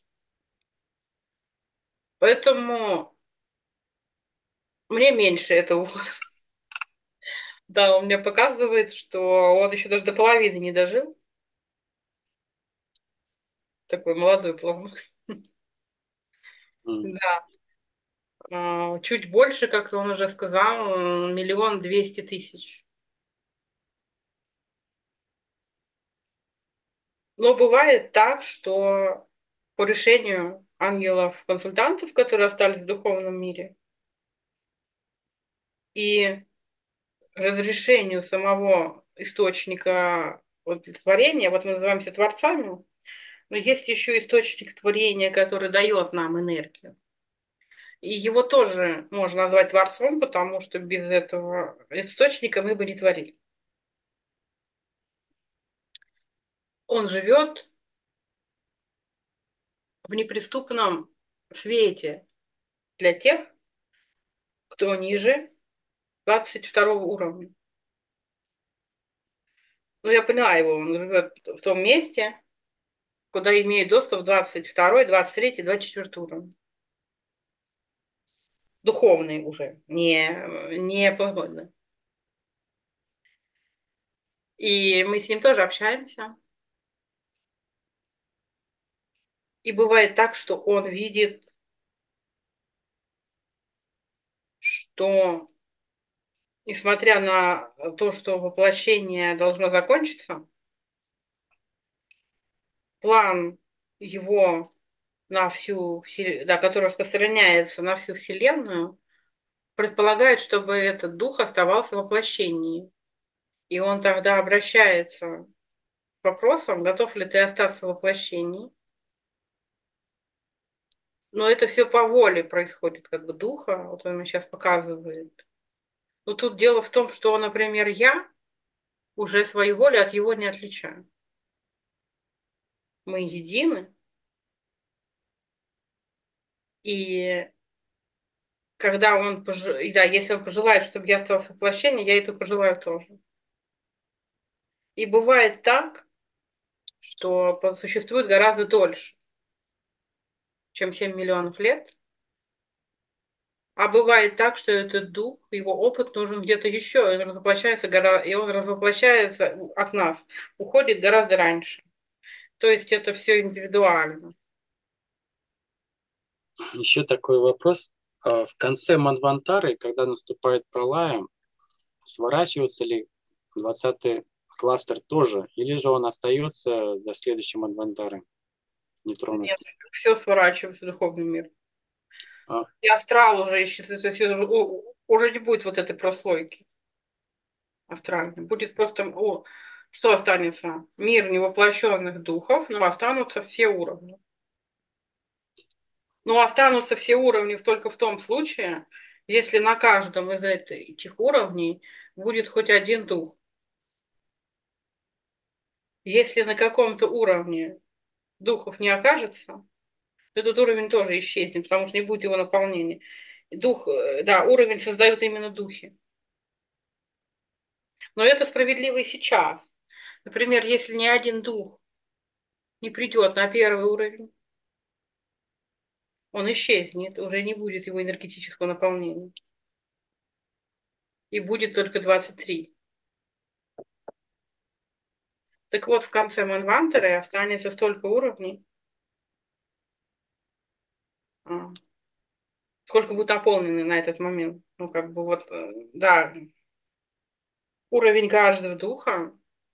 Поэтому мне меньше этого года. Да, он мне показывает, что он еще даже до половины не дожил. Такой молодой плавник. М. Да. Чуть больше, как он уже сказал, 1 200 000. Но бывает так, что по решению ангелов-консультантов, которые остались в духовном мире, и разрешению самого источника вот, творения, вот мы называемся творцами, но есть еще источник творения, который дает нам энергию. И его тоже можно назвать творцом, потому что без этого источника мы бы не творили. Он живет в неприступном свете для тех, кто ниже 22 уровня. Ну, я поняла его, он живет в том месте, куда имеет доступ 22, 23, 24 уровень. Духовный уже, не плотный. И мы с ним тоже общаемся. И бывает так, что он видит, что несмотря на то, что воплощение должно закончиться, план его на всю, да, который распространяется на всю Вселенную, предполагает, чтобы этот дух оставался в воплощении. И он тогда обращается к вопросам, готов ли ты остаться в воплощении. Но это все по воле происходит, как бы духа, вот он мне сейчас показывает. Но тут дело в том, что, например, я уже свою волю от его не отличаю. Мы едины, и когда он, да, если он пожелает, чтобы я остался воплощением, я это пожелаю тоже. И бывает так, что существует гораздо дольше, чем 7 миллионов лет. А бывает так, что этот дух, его опыт нужен где-то еще, и он развоплощается от нас, уходит гораздо раньше. То есть это все индивидуально. Еще такой вопрос. В конце Манвантары, когда наступает пролая, сворачивается ли 20-й кластер тоже, или же он остается до следующей Манвантары Нет, нетронутым? все сворачивается в духовный мир. А, И астрал уже исчезнет, то есть уже не будет вот этой прослойки астральной. Будет просто, что останется? Мир невоплощенных духов, но останутся все уровни. Но останутся все уровни только в том случае, если на каждом из этих уровней будет хоть один дух. Если на каком-то уровне духов не окажется, этот уровень тоже исчезнет, потому что не будет его наполнения. Дух, да, уровень создают именно духи. Но это справедливо и сейчас. Например, если ни один дух не придет на первый уровень, он исчезнет, уже не будет его энергетического наполнения. И будет только 23. Так вот, в конце Манвантары останется столько уровней, сколько будет наполнены на этот момент. Ну, как бы вот, да, уровень каждого духа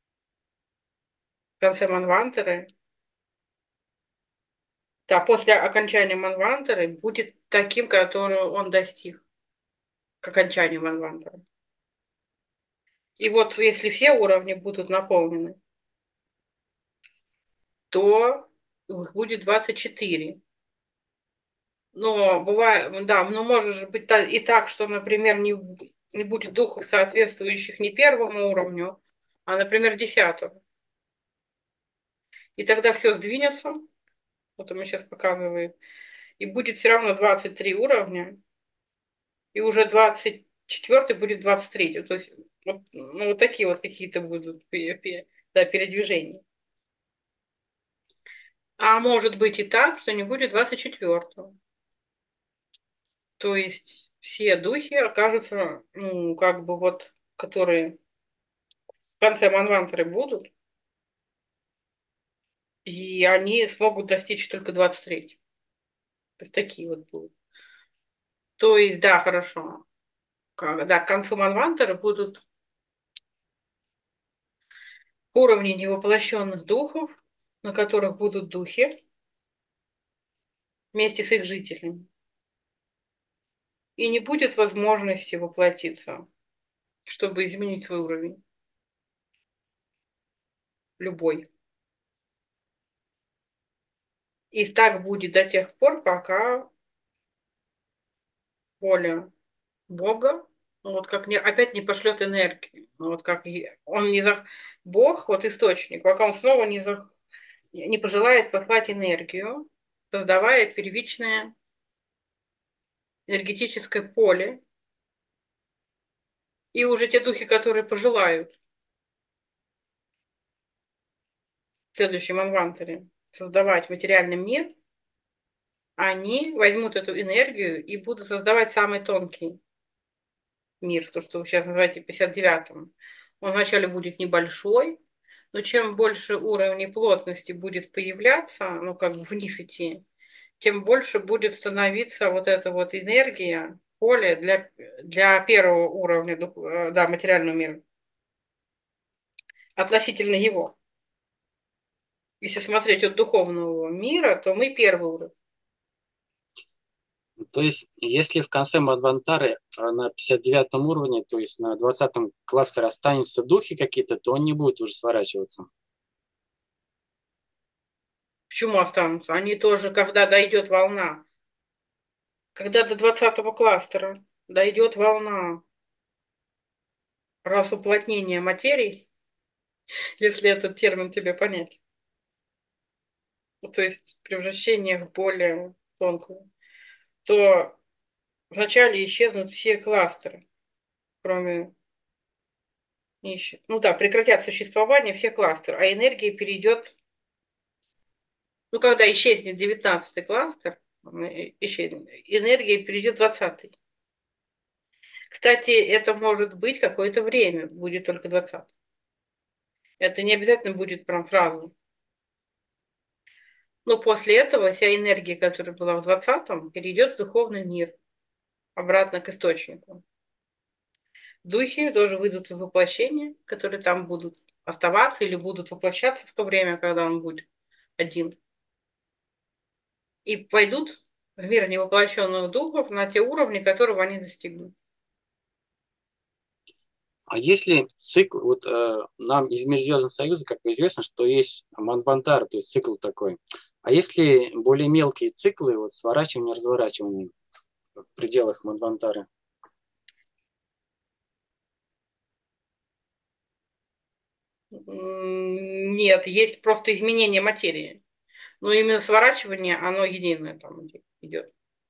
в конце Манвантары, да, после окончания Манвантары будет таким, который он достиг к окончанию Манвантары. И вот если все уровни будут наполнены, то их будет 24. Но бывает, да, но может же быть и так, что, например, не будет духов, соответствующих не первому уровню, а, например, 10-му. И тогда все сдвинется, вот он мне сейчас показывает, и будет все равно 23 уровня, и уже 24 будет 23. То есть вот, ну, вот такие вот какие-то будут да, передвижения. А может быть и так, что не будет 24-го. То есть все духи окажутся, ну, как бы вот, которые в конце Манвантары будут, и они смогут достичь только 23-го. То есть такие вот будут. То есть, да, хорошо. Да, к концу Манвантары будут уровни невоплощенных духов, на которых будут духи вместе с их жителями. И не будет возможности воплотиться, чтобы изменить свой уровень. Любой. И так будет до тех пор, пока воля Бога, ну, вот как опять не пошлет энергию. Ну, вот как он не Бог, вот источник, пока он снова не пожелает послать энергию, создавая первичное энергетическое поле, и уже те духи, которые пожелают в следующем Анвантаре создавать материальный мир, они возьмут эту энергию и будут создавать самый тонкий мир, то, что вы сейчас называете 59-м. Он вначале будет небольшой, но чем больше уровней плотности будет появляться, ну, как бы вниз идти, тем больше будет становиться вот эта вот энергия, поле для первого уровня, да, материального мира, относительно его. Если смотреть от духовного мира, то мы первый уровень. То есть, если в конце Мадвантары на 59-м уровне, то есть на 20-м кластере останутся духи какие-то, то он не будет уже сворачиваться. Почему останутся? Они тоже, когда дойдет волна, когда до 20-го кластера дойдет волна раз уплотнения материи, если этот термин тебе понять, ну, то есть превращение в более тонкую, то вначале исчезнут все кластеры, кроме нищих. Ну да, прекратят существование все кластеры, а энергия перейдет, ну когда исчезнет 19-й кластер, исчезнет, энергия перейдет в 20-й. Кстати, это может быть какое-то время, будет только 20-й. Это не обязательно будет прям сразу. Но после этого вся энергия, которая была в 20-м, перейдет в духовный мир, обратно к источнику. Духи тоже выйдут из воплощения, которые там будут оставаться или будут воплощаться в то время, когда он будет один. И пойдут в мир невоплощенных духов на те уровни, которого они достигнут. А если цикл, вот нам из Межзвездного Союза, как бы известно, что есть Манвантар, то есть цикл такой. А если более мелкие циклы, вот сворачивание, разворачивание в пределах Манвантара? Нет, есть просто изменение материи. Но именно сворачивание, оно единое там идет.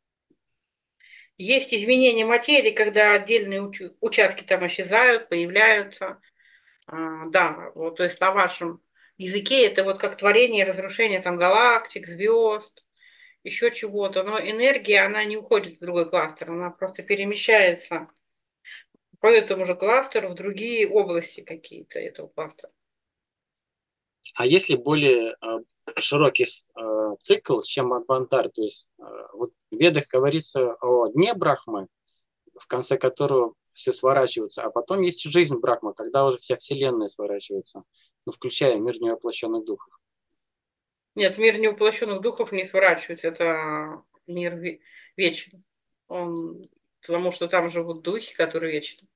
Есть изменение материи, когда отдельные участки там исчезают, появляются. Да, вот, то есть на вашем языке это вот как творение и разрушение там галактик, звезд, еще чего-то. Но энергия, она не уходит в другой кластер, она просто перемещается по этому же кластеру в другие области какие-то этого кластера. А если более широкий цикл, чем Манвантар, то есть вот в Ведах говорится о дне Брахмы, в конце которого все сворачивается, а потом есть жизнь Брахма, когда уже вся Вселенная сворачивается, ну, включая мир невоплощенных духов. Нет, мир невоплощенных духов не сворачивается, это мир вечный. Он, потому что там живут духи, которые вечны.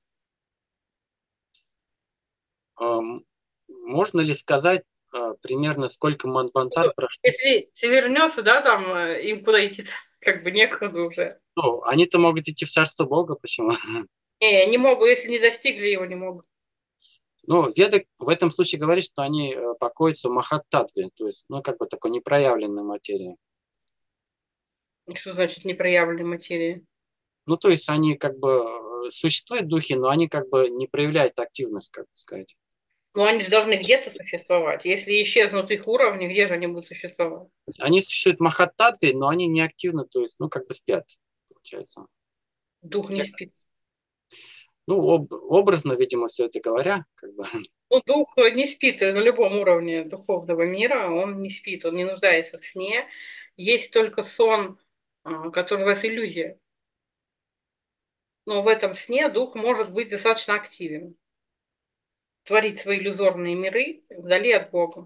Можно ли сказать примерно, сколько Манвантар прошло? Если вернется, да, там им куда идти как бы некуда уже. Ну, они-то могут идти в Царство Бога, почему? Не могу, если не достигли его, не могут. Ну, Веда в этом случае говорит, что они покоятся в Махаттатве, то есть, ну, как бы такой непроявленной материи. Что значит непроявленной материи? Ну, то есть они как бы существуют духи, но они как бы не проявляют активность, как бы сказать. Но они же должны где-то существовать. Если исчезнут их уровни, где же они будут существовать? Они существуют в Махаттатве, но они не активны, то есть, ну, как бы спят, получается. Дух не Хотя, спит. ну, образно, видимо, все это говоря, как бы. Ну, дух не спит на любом уровне духовного мира, он не спит, он не нуждается в сне. Есть только сон, который называется иллюзия. Но в этом сне дух может быть достаточно активен. Творить свои иллюзорные миры вдали от Бога.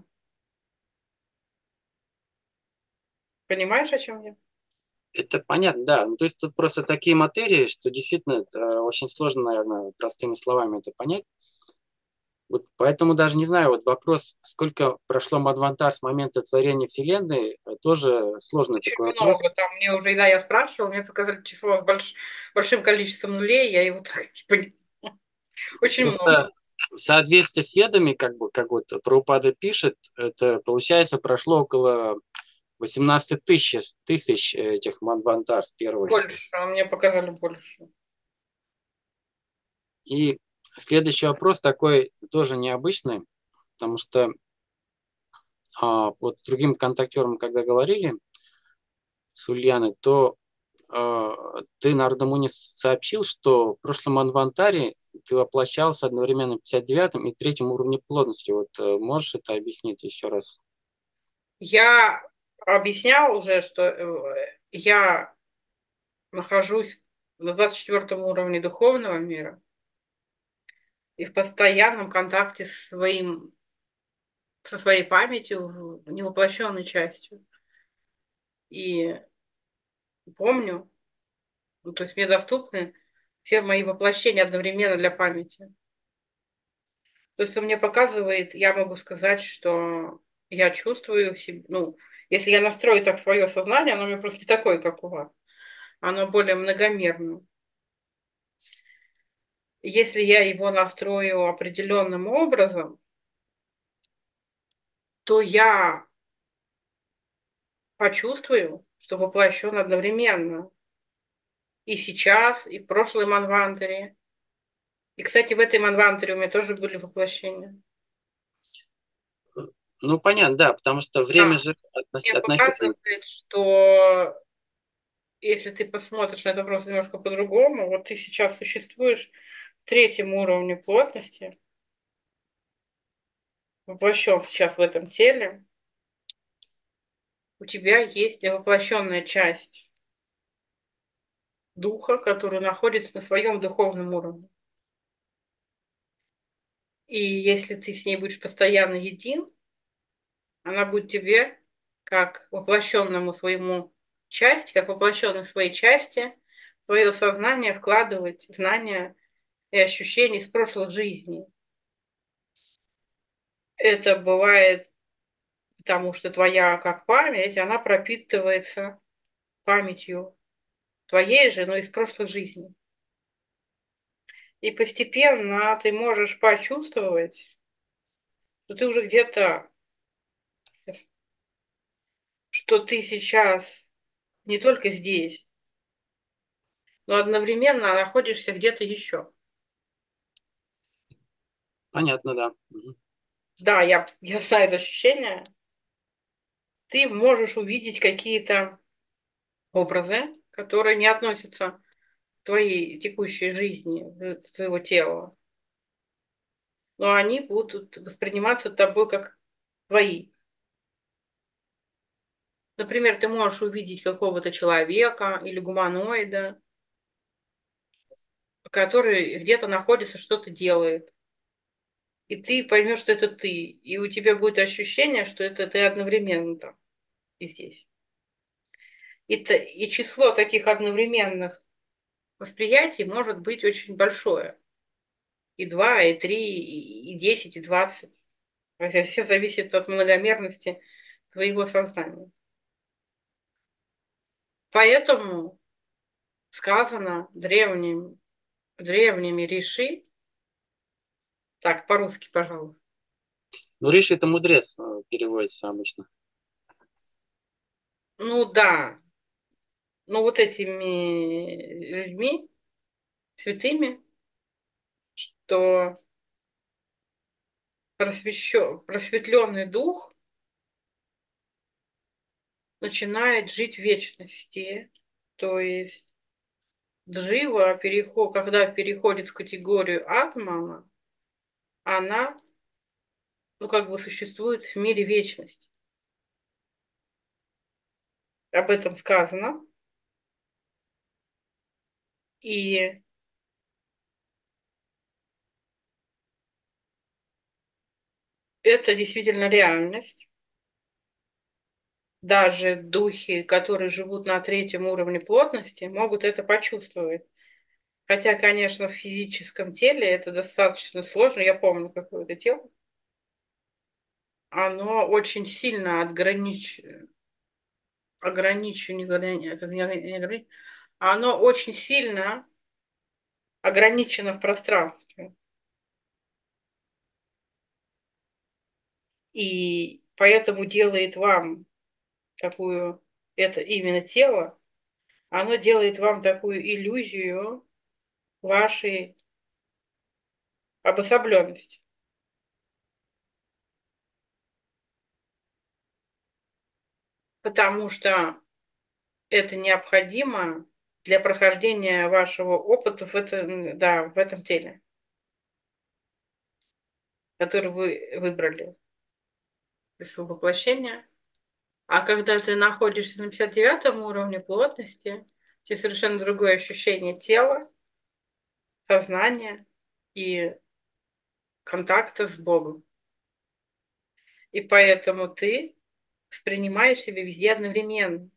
Понимаешь, о чем я? Это понятно, да. Ну, то есть тут просто такие материи, что действительно это очень сложно, наверное, простыми словами это понять. Вот поэтому даже не знаю, вот вопрос, сколько прошло Мадвантар с момента творения Вселенной, тоже сложный Очень такой вопрос. много. Там мне уже, да, я спрашивала, мне показали число с большим количеством нулей, я его так, типа, очень много. Просто в соответствии с ведами, как вот Прабхупада пишет, это, получается, прошло около 18 тысяч этих Мадвантар с первой. Больше, мне показали больше. И следующий вопрос такой тоже необычный, потому что вот с другим контактером, когда говорили с Ульяной, то ты, Нардамуни, сообщил, что в прошлом Анвантаре ты воплощался одновременно в 59-м и третьем уровне плотности. Вот можешь это объяснить еще раз? Я объясняла уже, что я нахожусь на 24 уровне духовного мира и в постоянном контакте со своей памятью, невоплощенной частью. И помню, ну, то есть мне доступны все мои воплощения одновременно для памяти. То есть он мне показывает, я могу сказать, что я чувствую себя, ну, если я настрою так свое сознание, оно у меня просто не такое, как у вас. Оно более многомерное. Если я его настрою определенным образом, то я почувствую, что воплощен одновременно. И сейчас, и в прошлой манвантаре. И, кстати, в этой манвантаре у меня тоже были воплощения. Ну, понятно, да, потому что время Да, же мне относительно. показывает, что если ты посмотришь на это просто немножко по-другому, вот ты сейчас существуешь в третьем уровне плотности, воплощен сейчас в этом теле, у тебя есть воплощенная часть духа, который находится на своем духовном уровне. И если ты с ней будешь постоянно един, она будет тебе, как воплощенному своему части, как воплощенной своей части, в твое сознание вкладывать знания и ощущения из прошлых жизней. Это бывает потому, что твоя как память, она пропитывается памятью твоей же, но из прошлых жизней. И постепенно ты можешь почувствовать, что ты уже где-то, что ты сейчас не только здесь, но одновременно находишься где-то еще. Понятно, да. Мгм. Да, я знаю это ощущение. Ты можешь увидеть какие-то образы, которые не относятся к твоей текущей жизни, твоего тела, но они будут восприниматься тобой как твои. Например, ты можешь увидеть какого-то человека или гуманоида, который где-то находится, что-то делает. И ты поймешь, что это ты. И у тебя будет ощущение, что это ты одновременно там и здесь. И число таких одновременных восприятий может быть очень большое. И 2, и 3, и 10, и 20. Все зависит от многомерности твоего сознания. Поэтому сказано древними риши, так, по-русски, пожалуйста. Ну, Риши это мудрец переводится обычно. Ну да, ну вот этими людьми, святыми, что просветленный дух начинает жить в вечности. То есть джива, когда переходит в категорию атмана, она, ну, как бы существует в мире вечности. Об этом сказано. И это действительно реальность. Даже духи, которые живут на третьем уровне плотности, могут это почувствовать. Хотя, конечно, в физическом теле это достаточно сложно. Я помню какое-то тело. Оно очень сильно оно очень сильно ограничено в пространстве. И поэтому делает вам такую, это именно тело, оно делает вам такую иллюзию вашей обособленности. Потому что это необходимо для прохождения вашего опыта да, в этом теле, который вы выбрали для своего воплощения. А когда ты находишься на 59-м уровне плотности, у тебя совершенно другое ощущение тела, сознания и контакта с Богом. И поэтому ты воспринимаешь себя везде одновременно.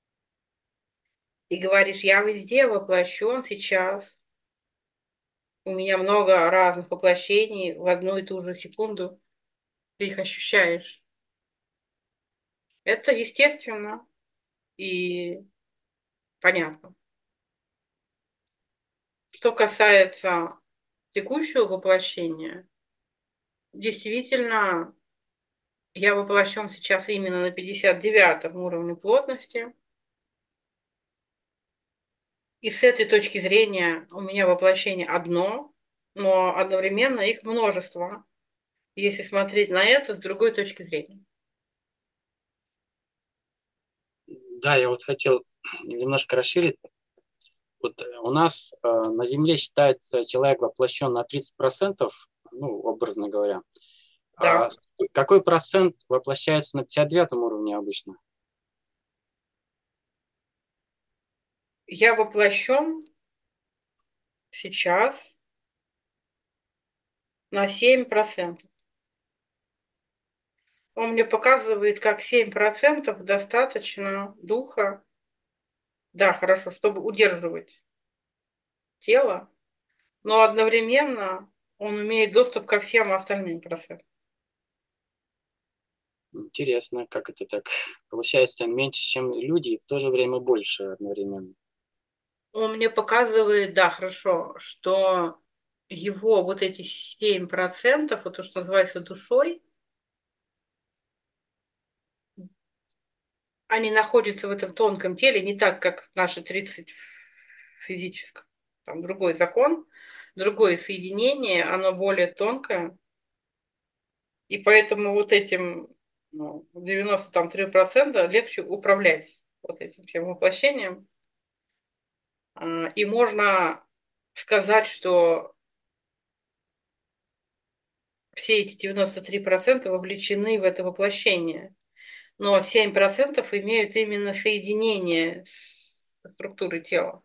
И говоришь, я везде воплощен сейчас. У меня много разных воплощений в одну и ту же секунду. Ты их ощущаешь. Это естественно и понятно. Что касается текущего воплощения, действительно, я воплощен сейчас именно на 59-м уровне плотности. И с этой точки зрения у меня воплощение одно, но одновременно их множество, если смотреть на это с другой точки зрения. Да, я вот хотел немножко расширить. Вот у нас на Земле считается человек воплощен на 30%, ну, образно говоря. Да. А какой процент воплощается на 59 уровне обычно? я воплощен сейчас на 7%. Он мне показывает, как 7% достаточно духа, да, хорошо, чтобы удерживать тело, но одновременно он имеет доступ ко всем остальным процентам. Интересно, как это так? Получается меньше, чем люди, и в то же время больше одновременно. Он мне показывает, да, хорошо, что его вот эти 7%, вот то, что называется душой, они находятся в этом тонком теле не так, как наши 30 в физическом. Там другой закон, другое соединение, оно более тонкое. И поэтому вот этим 93% легче управлять вот этим всем воплощением. И можно сказать, что все эти 93% вовлечены в это воплощение. Но 7% имеют именно соединение с структурой тела.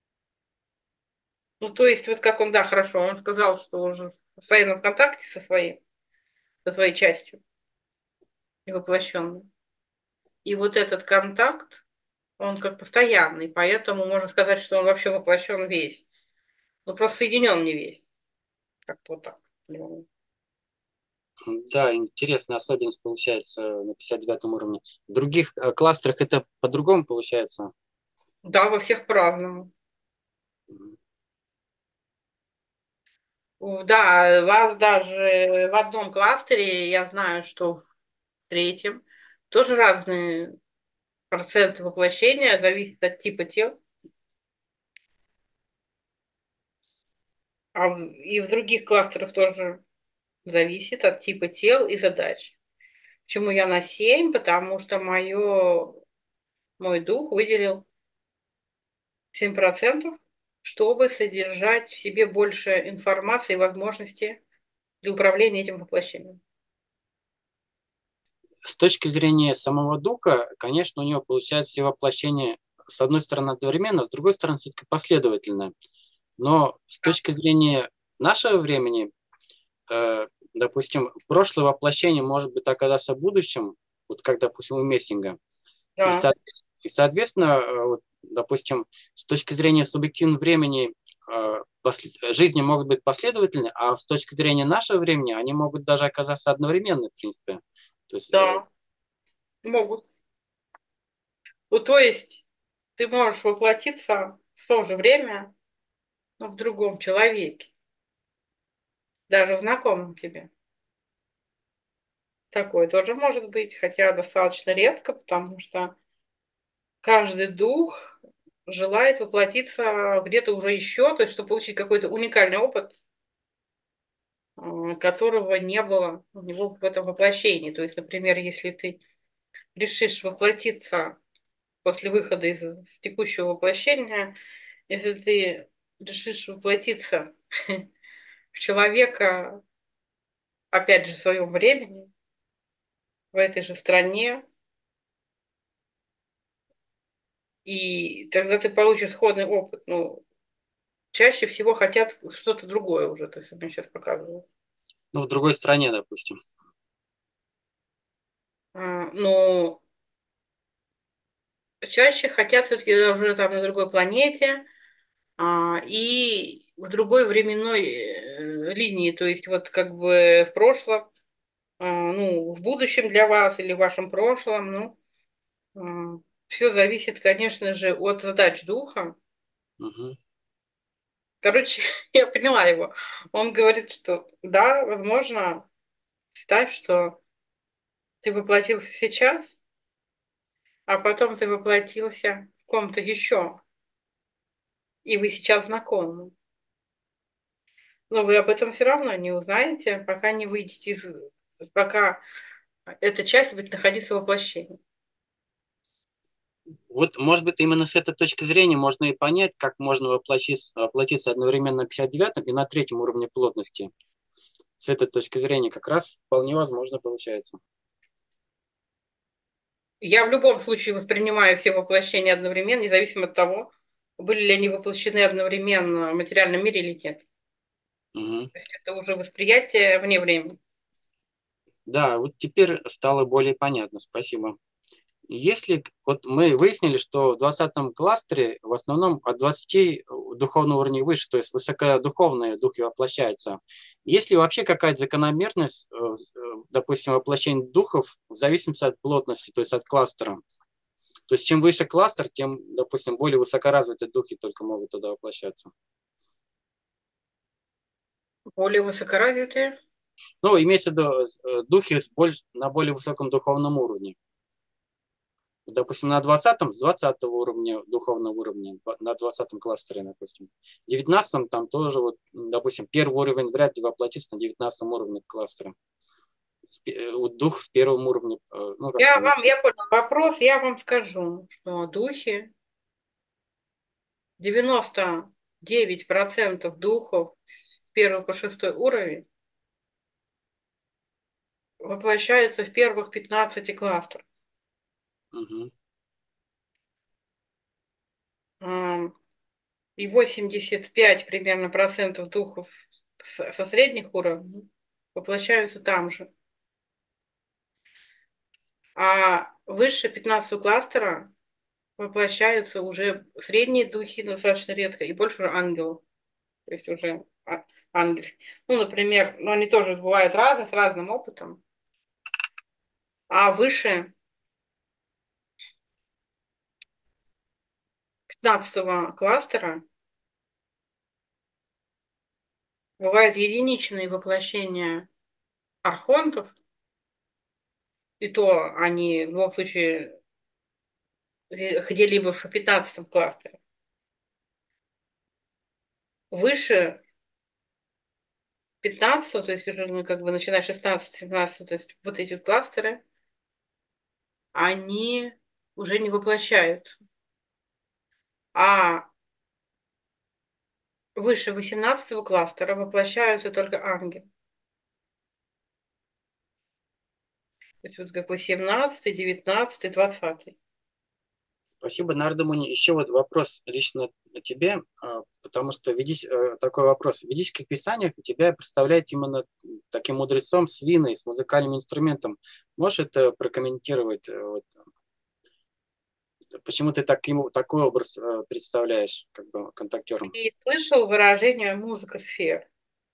Ну, то есть, вот как он, да, хорошо, он сказал, что он же в постоянном контакте со своей частью и воплощенной. И вот этот контакт, он как постоянный, поэтому можно сказать, что он вообще воплощен весь. Ну, просто соединен не весь. Как-то вот так. Да, интересная особенность получается на 59 уровне. В других кластерах это по-другому получается. Да, во всех по-разному. Да, вас даже в одном кластере, я знаю, что в третьем, тоже разные проценты воплощения, зависит от типа тел. И в других кластерах тоже зависит от типа тел и задач. Почему я на 7? Потому что мой дух выделил 7%, чтобы содержать в себе больше информации и возможностей для управления этим воплощением. С точки зрения самого духа, конечно, у него получается все воплощения с одной стороны одновременно, с другой стороны все-таки последовательно. Но с точки зрения нашего времени, допустим, прошлое воплощение может быть оказаться в будущем, вот как, допустим, у Мессинга. И, Да, соответственно, вот, допустим, с точки зрения субъективного времени жизни могут быть последовательны, а с точки зрения нашего времени они могут даже оказаться одновременны, в принципе. То есть, да, могут. Ну, то есть ты можешь воплотиться в то же время, но в другом человеке, даже в знакомом тебе. Такое тоже может быть, хотя достаточно редко, потому что каждый дух желает воплотиться где-то уже еще, то есть чтобы получить какой-то уникальный опыт, которого не было у него в этом воплощении. То есть, например, если ты решишь воплотиться после выхода из текущего воплощения, если ты решишь воплотиться в человека, опять же, в своем времени, в этой же стране, и тогда ты получишь сходный опыт. Ну, чаще всего хотят что-то другое уже, то есть он мне сейчас показывал. ну, в другой стране, допустим. Но чаще хотят все-таки уже там на другой планете и в другой временной линии, то есть вот как бы в прошлом, ну, в будущем для вас или в вашем прошлом, ну, все зависит, конечно же, от задач духа. Мгм. Короче, я поняла его. Он говорит, что да, возможно, представь, что ты воплотился сейчас, а потом ты воплотился в ком-то еще, и вы сейчас знакомы. Но вы об этом все равно не узнаете, пока не выйдете из... пока эта часть будет находиться в воплощении. Вот, может быть, именно с этой точки зрения можно и понять, как можно воплотиться одновременно на 59 и на третьем уровне плотности. С этой точки зрения как раз вполне возможно получается. Я в любом случае воспринимаю все воплощения одновременно, независимо от того, были ли они воплощены одновременно в материальном мире или нет. Мгм. То есть это уже восприятие вне времени. Да, вот теперь стало более понятно, спасибо. Если вот мы выяснили, что в 20-м кластере в основном от 20 духовного уровня выше, то есть высокодуховные духи воплощаются. Есть ли вообще какая-то закономерность, допустим, воплощения духов в зависимости от плотности, то есть от кластера? То есть чем выше кластер, тем, допустим, более высокоразвитые духи только могут туда воплощаться. Более высокоразвитые. Ну, имеется в виду духи на более высоком духовном уровне. Допустим, на 20-м с 20 уровня, духовного уровня, на 20-м кластере, допустим. В 19-м там тоже, вот, допустим, первый уровень вряд ли воплотится на 19-м уровне кластера. Вот дух с первым уровнем, ну, как там. Я понял вопрос, я вам скажу, что духи, 99% духов с 1 по 6 уровень воплощаются в первых 15 кластерах. Мгм. И 85 примерно процентов духов со средних уровней воплощаются там же. А выше 15 кластера воплощаются уже средние духи достаточно редко, и больше уже ангелов. То есть уже ангельские. Ну, например, ну, они тоже бывают разные, с разным опытом. А выше 15 кластера бывают единичные воплощения архонтов, и то они в любом случае где-либо в 15 кластере. Выше 15, то есть уже, ну, как бы начиная с 16-17, то есть вот эти вот кластеры, они уже не воплощают. А выше 18 кластера воплощаются только ангелы. То есть вот как 18, 19, 20. Спасибо, Нардумуни. Еще вот вопрос лично тебе, потому что такой вопрос. В ведических писаниях тебя представляет именно таким мудрецом с виной, с музыкальным инструментом. Можешь это прокомментировать? Вот, почему ты такой образ представляешь, как бы, контактером? И слышал выражение «музыка сфер».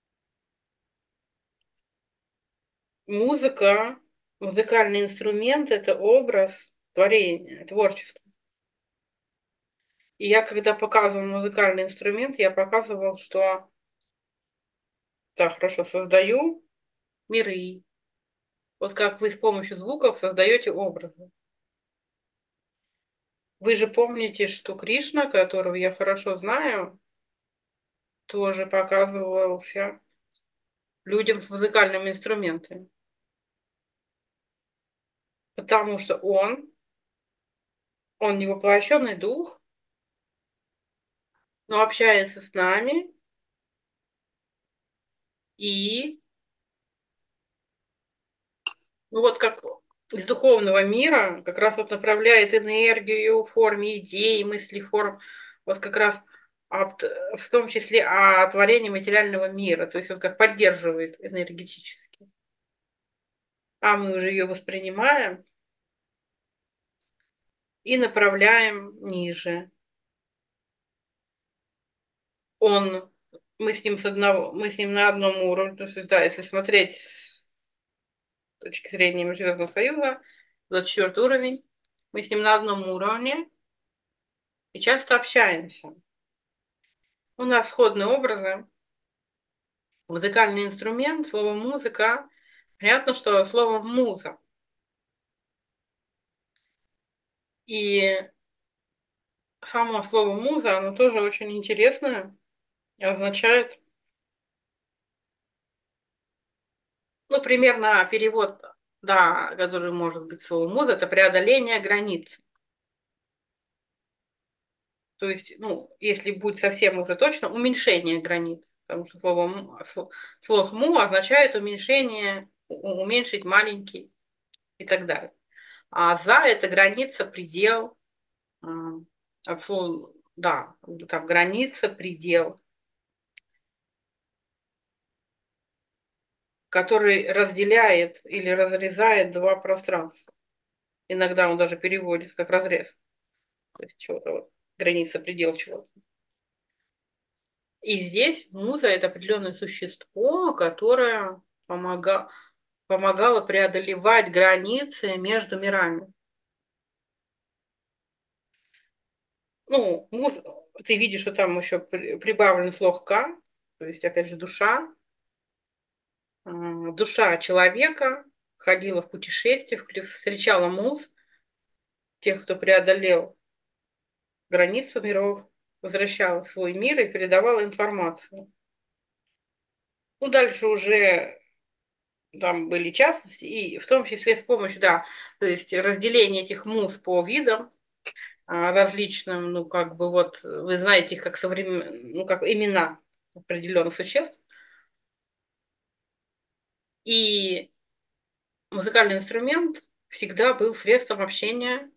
Музыка, музыкальный инструмент– это образ творения, творчества. И я, когда показывал музыкальный инструмент, я показывал, что да, хорошо, создаю миры. Вот как вы с помощью звуков создаете образы. Вы же помните, что Кришна, которого я хорошо знаю, тоже показывался людям с музыкальными инструментами. Потому что он не воплощенный дух, но общается с нами и, ну вот как из духовного мира, как раз вот направляет энергию в форме идей, мыслей, форм, вот как раз в том числе о творении материального мира, то есть он как поддерживает энергетически. А мы уже ее воспринимаем и направляем ниже. Он, мы с ним на одном уровне, то есть, да, если смотреть с точки зрения Межзвездного Союза, 24 уровень, мы с ним на одном уровне и часто общаемся. У нас сходные образы, музыкальный инструмент, слово музыка. Понятно, что слово муза. И само слово муза, оно тоже очень интересное, означает, ну, примерно перевод, да, который может быть слово муза, это преодоление границ. То есть, ну, если будет совсем уже точно, уменьшение границ. Потому что слово му означает уменьшение, уменьшить маленький и так далее. А за это граница, предел, от слова да, там граница, предел, который разделяет или разрезает два пространства. Иногда он даже переводится как разрез. То есть чего-то вот, граница, предел чего-то. И здесь муза – это определенное существо, которое помогало преодолевать границы между мирами. Ну, ты видишь, что там еще прибавлен слог «ка», то есть, опять же, душа. Душа человека ходила в путешествие, встречала муз, тех, кто преодолел границу миров, возвращала в свой мир и передавала информацию. Ну, дальше уже там были частности, и в том числе с помощью, да, то есть разделение этих муз по видам различным, ну, как бы вот, вы знаете их как ну, как имена определенных существ. И музыкальный инструмент всегда был средством общения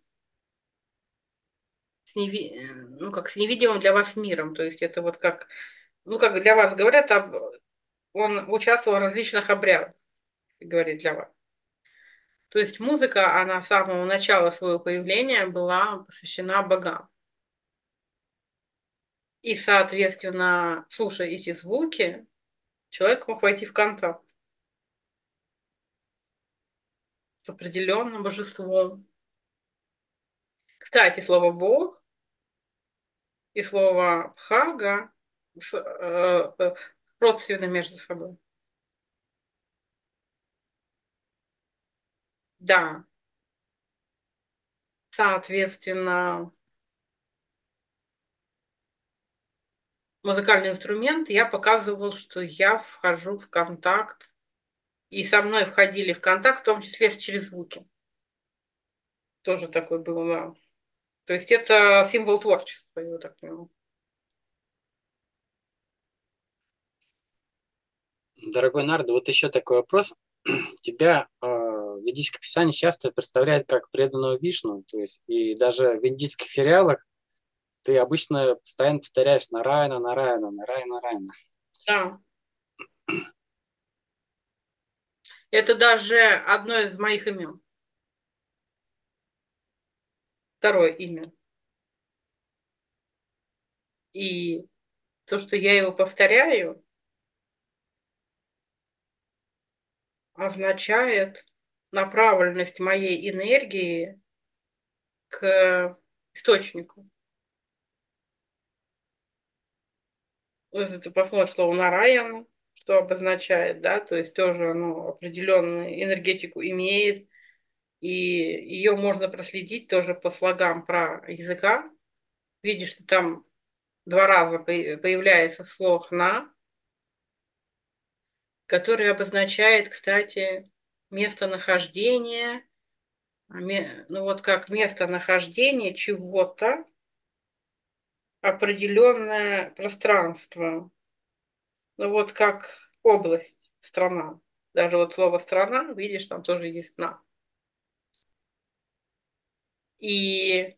ну, как с невидимым для вас миром. То есть это вот как, ну, как для вас говорят, он участвовал в различных обрядах, говорит для вас. То есть музыка, она с самого начала своего появления была посвящена богам. И, соответственно, слушая эти звуки, человек мог войти в контакт с определенным божеством. Кстати, слово «бог» и слово «бхага» родственны между собой. Да, соответственно, музыкальный инструмент, я показывал, что я вхожу в контакт, и со мной входили в контакт, в том числе через звуки. Тоже такой был, да. То есть это символ творчества, я так понимаю. Дорогой Нардо, вот еще такой вопрос. Тебя в ведическом писании часто представляют как преданного Вишну, то есть и даже в индийских сериалах ты обычно постоянно повторяешь Нараяна, Нараяна, Нараяна, Нараяна. Да. Это даже одно из моих имен. Второе имя. И то, что я его повторяю, означает направленность моей энергии к источнику. Если ты посмотришь слово Нараяна, что обозначает, да, то есть тоже оно определенную энергетику имеет, и ее можно проследить тоже по слогам про языка. Видишь, что там два раза появляется слог «на», который обозначает, кстати, местонахождение, ну вот как местонахождение чего-то, определенное пространство, ну вот как область, страна. Даже вот слово «страна», видишь, там тоже есть «на». И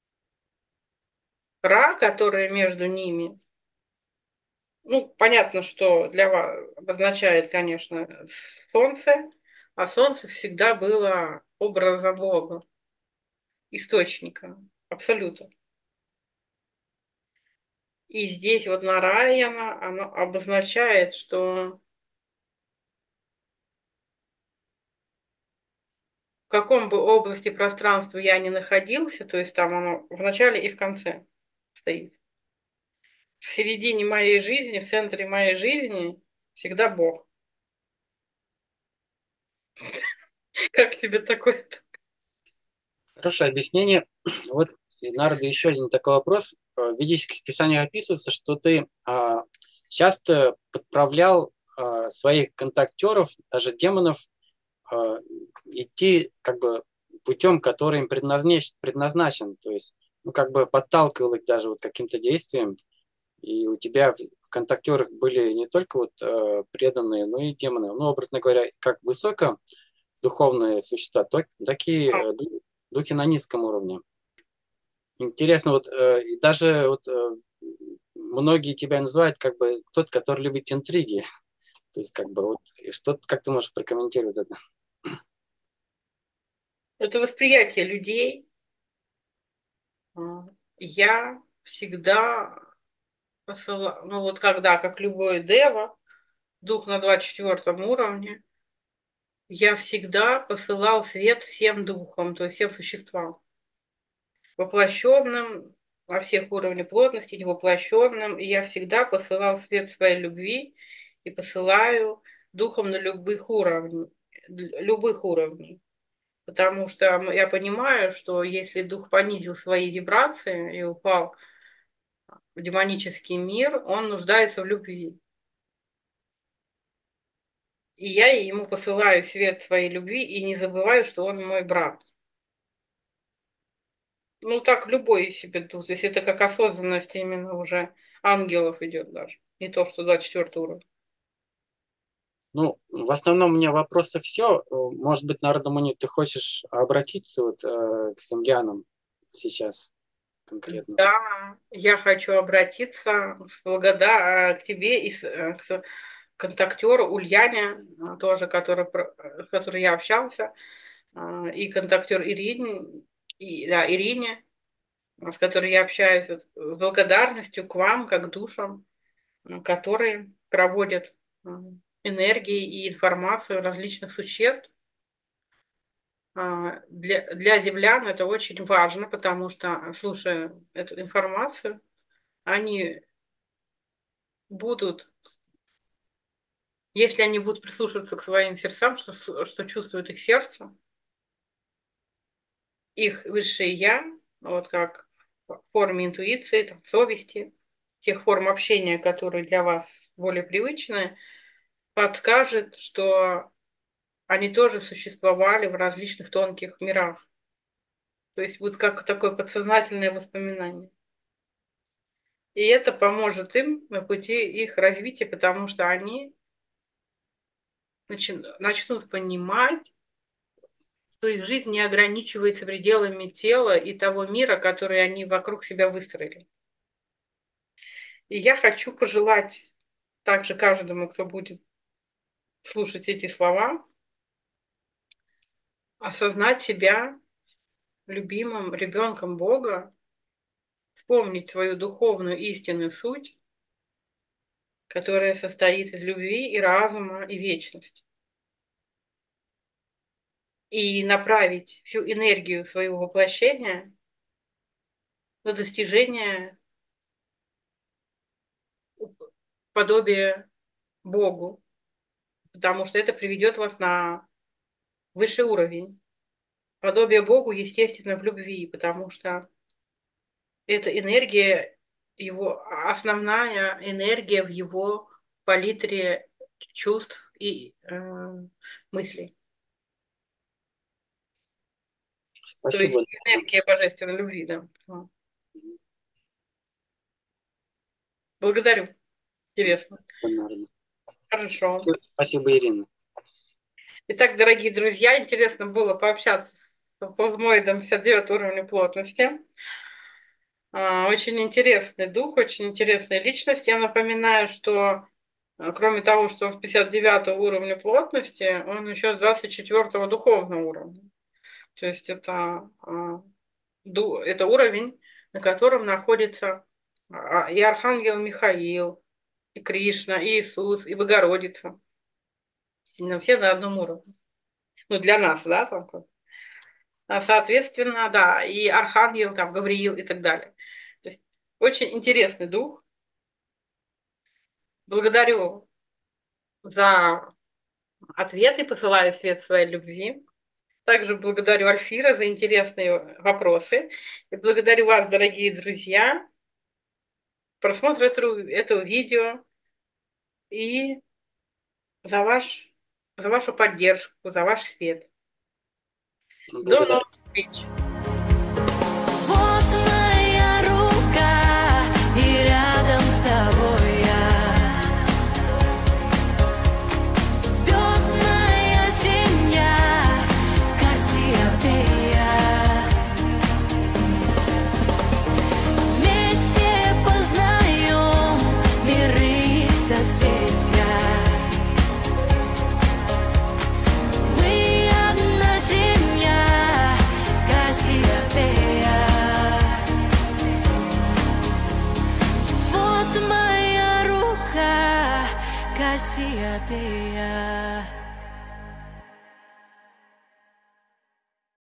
«ра», которая между ними, ну, понятно, что для вас обозначает, конечно, солнце, а солнце всегда было образом Бога, источника, абсолютно. И здесь вот Нараяна, оно обозначает, что в каком бы области пространства я ни находился, то есть там оно в начале и в конце стоит. В середине моей жизни, в центре моей жизни всегда Бог. Как тебе такое? Хорошее объяснение. Вот, Нардо, еще один такой вопрос. В ведических писаниях описывается, что ты часто подправлял своих контактеров, даже демонов, идти как бы путем, который им предназначен, то есть, ну, как бы подталкивал их даже вот каким-то действием, и у тебя в контактерах были не только вот преданные, но и демоны, ну, образно говоря, как высокодуховные существа, такие духи на низком уровне. Интересно, вот и даже вот многие тебя называют как бы тот, который любит интриги. То есть как бы вот и что, как ты можешь прокомментировать это? Это восприятие людей. Я всегда посылаю, ну вот когда, как любой дева, дух на 24 уровне, я всегда посылал свет всем духам, то есть всем существам. Воплощенным во всех уровнях плотности, невоплощенным. И я всегда посылал свет своей любви и посылаю духом на любых уровней. Потому что я понимаю, что если дух понизил свои вибрации и упал в демонический мир, он нуждается в любви. И я ему посылаю свет своей любви и не забываю, что он мой брат. Ну, так любой себе дух. То есть это как осознанность именно уже ангелов идет даже. Не то, что 24 уровень. Ну, в основном у меня вопросы все. Может быть, на Радамуне ты хочешь обратиться вот, к землянам сейчас конкретно? Да, я хочу обратиться к тебе и к контактеру Ульяне, тоже, с которой я общался, и контактер Ирине, Ирине, с которой я общаюсь, вот, с благодарностью к вам, как к душам, которые проводят энергии и информацию различных существ. Для землян это очень важно, потому что, слушая эту информацию, они будут, если они будут прислушиваться к своим сердцам, что чувствует их сердце, их высшее я, вот как в форме интуиции, там, совести, тех форм общения, которые для вас более привычны, подскажет, что они тоже существовали в различных тонких мирах. То есть будет как такое подсознательное воспоминание. И это поможет им на пути их развития, потому что они начнут понимать, что их жизнь не ограничивается пределами тела и того мира, который они вокруг себя выстроили. И я хочу пожелать также каждому, кто будет слушать эти слова, осознать себя любимым ребенком Бога, вспомнить свою духовную истинную суть, которая состоит из любви и разума и вечности. И направить всю энергию своего воплощения на достижение подобия Богу, потому что это приведет вас на высший уровень. Подобие Богу, естественно, в любви, потому что это энергия, его основная энергия в его палитре чувств и мыслей. То есть Спасибо. энергия божественной любви, да. Благодарю. Интересно. Наверное. Хорошо. Спасибо, Ирина. Итак, дорогие друзья, интересно было пообщаться с плазмоидом 59 уровня плотности. Очень интересный дух, очень интересная личность. Я напоминаю, что кроме того, что он с 59 уровня плотности, он еще с 24 духовного уровня. То есть это уровень, на котором находится и Архангел Михаил, и Кришна, и Иисус, и Богородица. Все на одном уровне. Ну, для нас, да, там как. Соответственно, да, и Архангел, там, Гавриил и так далее. То есть очень интересный дух. Благодарю за ответы, посылаю свет своей любви. Также благодарю Альфира за интересные вопросы. И благодарю вас, дорогие друзья, просмотр этого видео и за вашу поддержку, за ваш свет. До Благодарю. новых встреч! Вот моя рука, и рядом с тобой я. Звездная семья Кассиопея. Кассиопея.